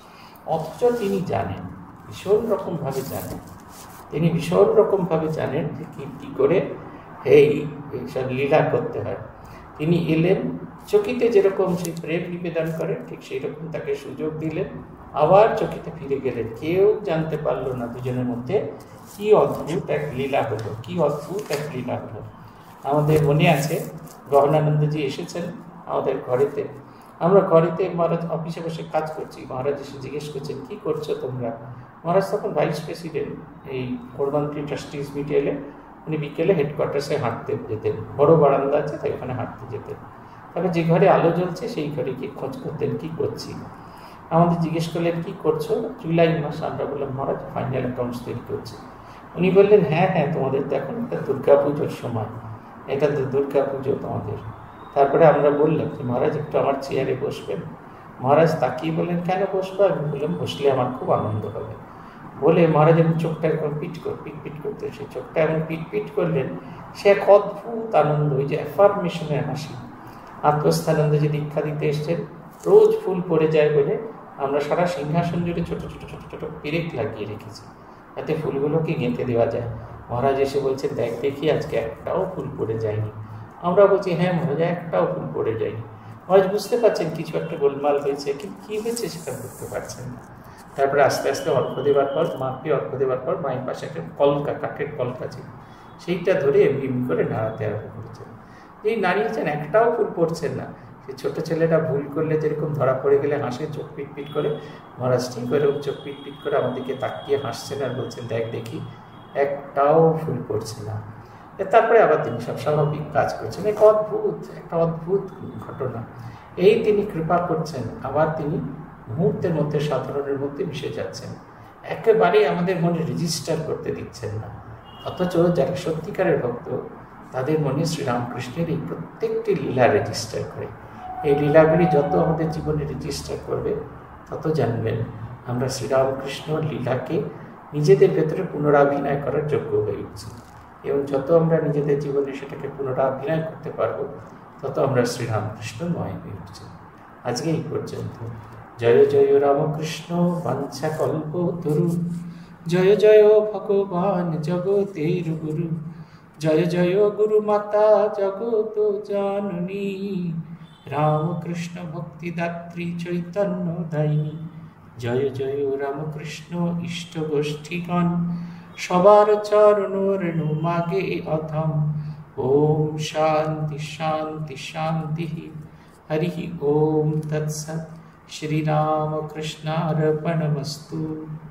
অথচ তিনি জানেন, ভীষণ রকমভাবে জানেন, তিনি ভীষণ রকমভাবে জানেন যে কী কী করে এই এইসব লীলা করতে হয়। তিনি এলেন, চকিতে যেরকম সেই প্রেম নিবেদন করেন ঠিক সেই রকম তাকে সুযোগ দিলেন, আবার চকিতে ফিরে গেলেন। কেউ জানতে পারলো না দুজনের মধ্যে কি অদ্ভুত এক লীলা হলো, কি অদ্ভুত এক লীলা হলো। আমাদের মনে আছে গহনানন্দজি এসেছেন আমাদের ঘরেতে, আমরা ঘরেতে মহারাজ অফিসে বসে কাজ করছি, মহারাজ এসে জিজ্ঞেস করছেন কি করছো তোমরা। মহারাজ তখন ভাইস প্রেসিডেন্ট এই কোরবান্তি ট্রাস্টিজ মিটে এলে উনি বিকেলে হেডকোয়ার্টার্সে হাঁটতে যেতেন, বড় বারান্দা আছে তাই ওখানে হাঁটতে যেতেন। তবে যে ঘরে আলো জ্বলছে সেই ঘরে কি খোঁজ করতেন কি করছি। আমাদের জিজ্ঞেস করলেন কি করছো, জুলাই মাস। আমরা বললাম মহারাজ ফাইনাল অ্যাকাউন্টস তৈরি করছি। উনি বললেন হ্যাঁ হ্যাঁ তোমাদের তো এখন একটা দুর্গা পুজোর সময়, এটা তো দুর্গা পুজো তোমাদের। তারপরে আমরা বললাম যে মহারাজ একটু আমার চেয়ারে বসবেন। মহারাজ তাকিয়ে বললেন কেন বসবো। আমি বললাম বসলে আমার খুব আনন্দ হবে। বলে মহারাজ এমন চোখটা এরকম পিট কর পিট পিট করতে, সেই চোখটা এমন পিট পিট করলেন, সে এক অদ্ভুত আনন্দ, ওই যে অ্যাফার্মেশনের হাসি। আত্মস্থানন্দ যে দীক্ষা দিতে এসছেন, রোজ ফুল পড়ে যায় বলে আমরা সারা সিংহাসন জুড়ে ছোটো ছোটো ছোটো ছোটো পেরেক লাগিয়ে রেখেছি, যাতে ফুলগুলোকে গেঁথে দেওয়া যায়। মহারাজ এসে বলছেন দেখ দেখি আজকে একটাও ফুল পড়ে যায়নি। আমরা বলছি হ্যাঁ মহারাজ একটাও ফুল পড়ে যায়নি। মহারাজ বুঝতে পারছেন কিছু একটা গোলমাল হয়েছে, কিন্তু কী হয়েছে সেটা বুঝতে পারছেন না। তারপরে আস্তে আস্তে অর্ঘ দেবার পর, মাকে অর্ঘ দেবার পর মায়ের পাশে একটা কলকা, কাঠের কলকা ছিল, সেইটা ধরে এমনি এমনি করে নাড়াতে আরম্ভ করেছেন। এই নাড়িয়েছেন, একটাও ফুল পড়ছেন না। সেই ছোটো ছেলেটা ভুল করলে যেরকম ধরা পড়ে গেলে হাসে চোখ পিট পিট করে, মহারাজ ঠিক করে চোখ পিট পিট করে আমাদেরকে তাকিয়ে হাসছেন আর বলছেন দেখ দেখি একটাও ফুল পড়ছে না। তারপরে আবার তিনি সব স্বাভাবিক কাজ করছেন। এক অদ্ভুত একটা অদ্ভুত ঘটনা। এই তিনি কৃপা করছেন, আবার তিনি মুহূর্তের মধ্যে সাধারণের মধ্যে মিশে যাচ্ছেন, একেবারেই আমাদের মনে রেজিস্টার করতে দিচ্ছেন না। অথচ যারা সত্যিকারের ভক্ত তাদের মনে শ্রীরামকৃষ্ণের এই প্রত্যেকটি লীলা রেজিস্টার করে। এই লীলাগুলি যত আমাদের জীবনে রেজিস্টার করবে তত জানবেন আমরা শ্রীরামকৃষ্ণ লীলাকে নিজেদের ভেতরে পুনরাভিনয় করার যোগ্য হয়ে উঠছি, এবং যত আমরা নিজেদের জীবনে সেটাকে পুনরাভিনয় করতে পারবো তত আমরা শ্রীরামকৃষ্ণময় হয়ে উঠছি। আজকে এই পর্যন্ত। জয় জয় রামকৃষ্ণ বাঞ্ছা কল্পতরু, জয় জয় ভগবান জগতের গুরু, জয় জয় গুরু মাতা জগত জননী, রামকৃষ্ণ ভক্তিদাত্রী চৈতন্য দায়িনী। জয় জয় রামকৃষ্ণ ইষ্ট গোষ্ঠীগণ, সবার চরণ রেণু মাগে অধম। ওম শান্তি শান্তি শান্তি। হরি ওম তৎসৎ। শ্রীরামকৃষ্ণার্পণমস্তু।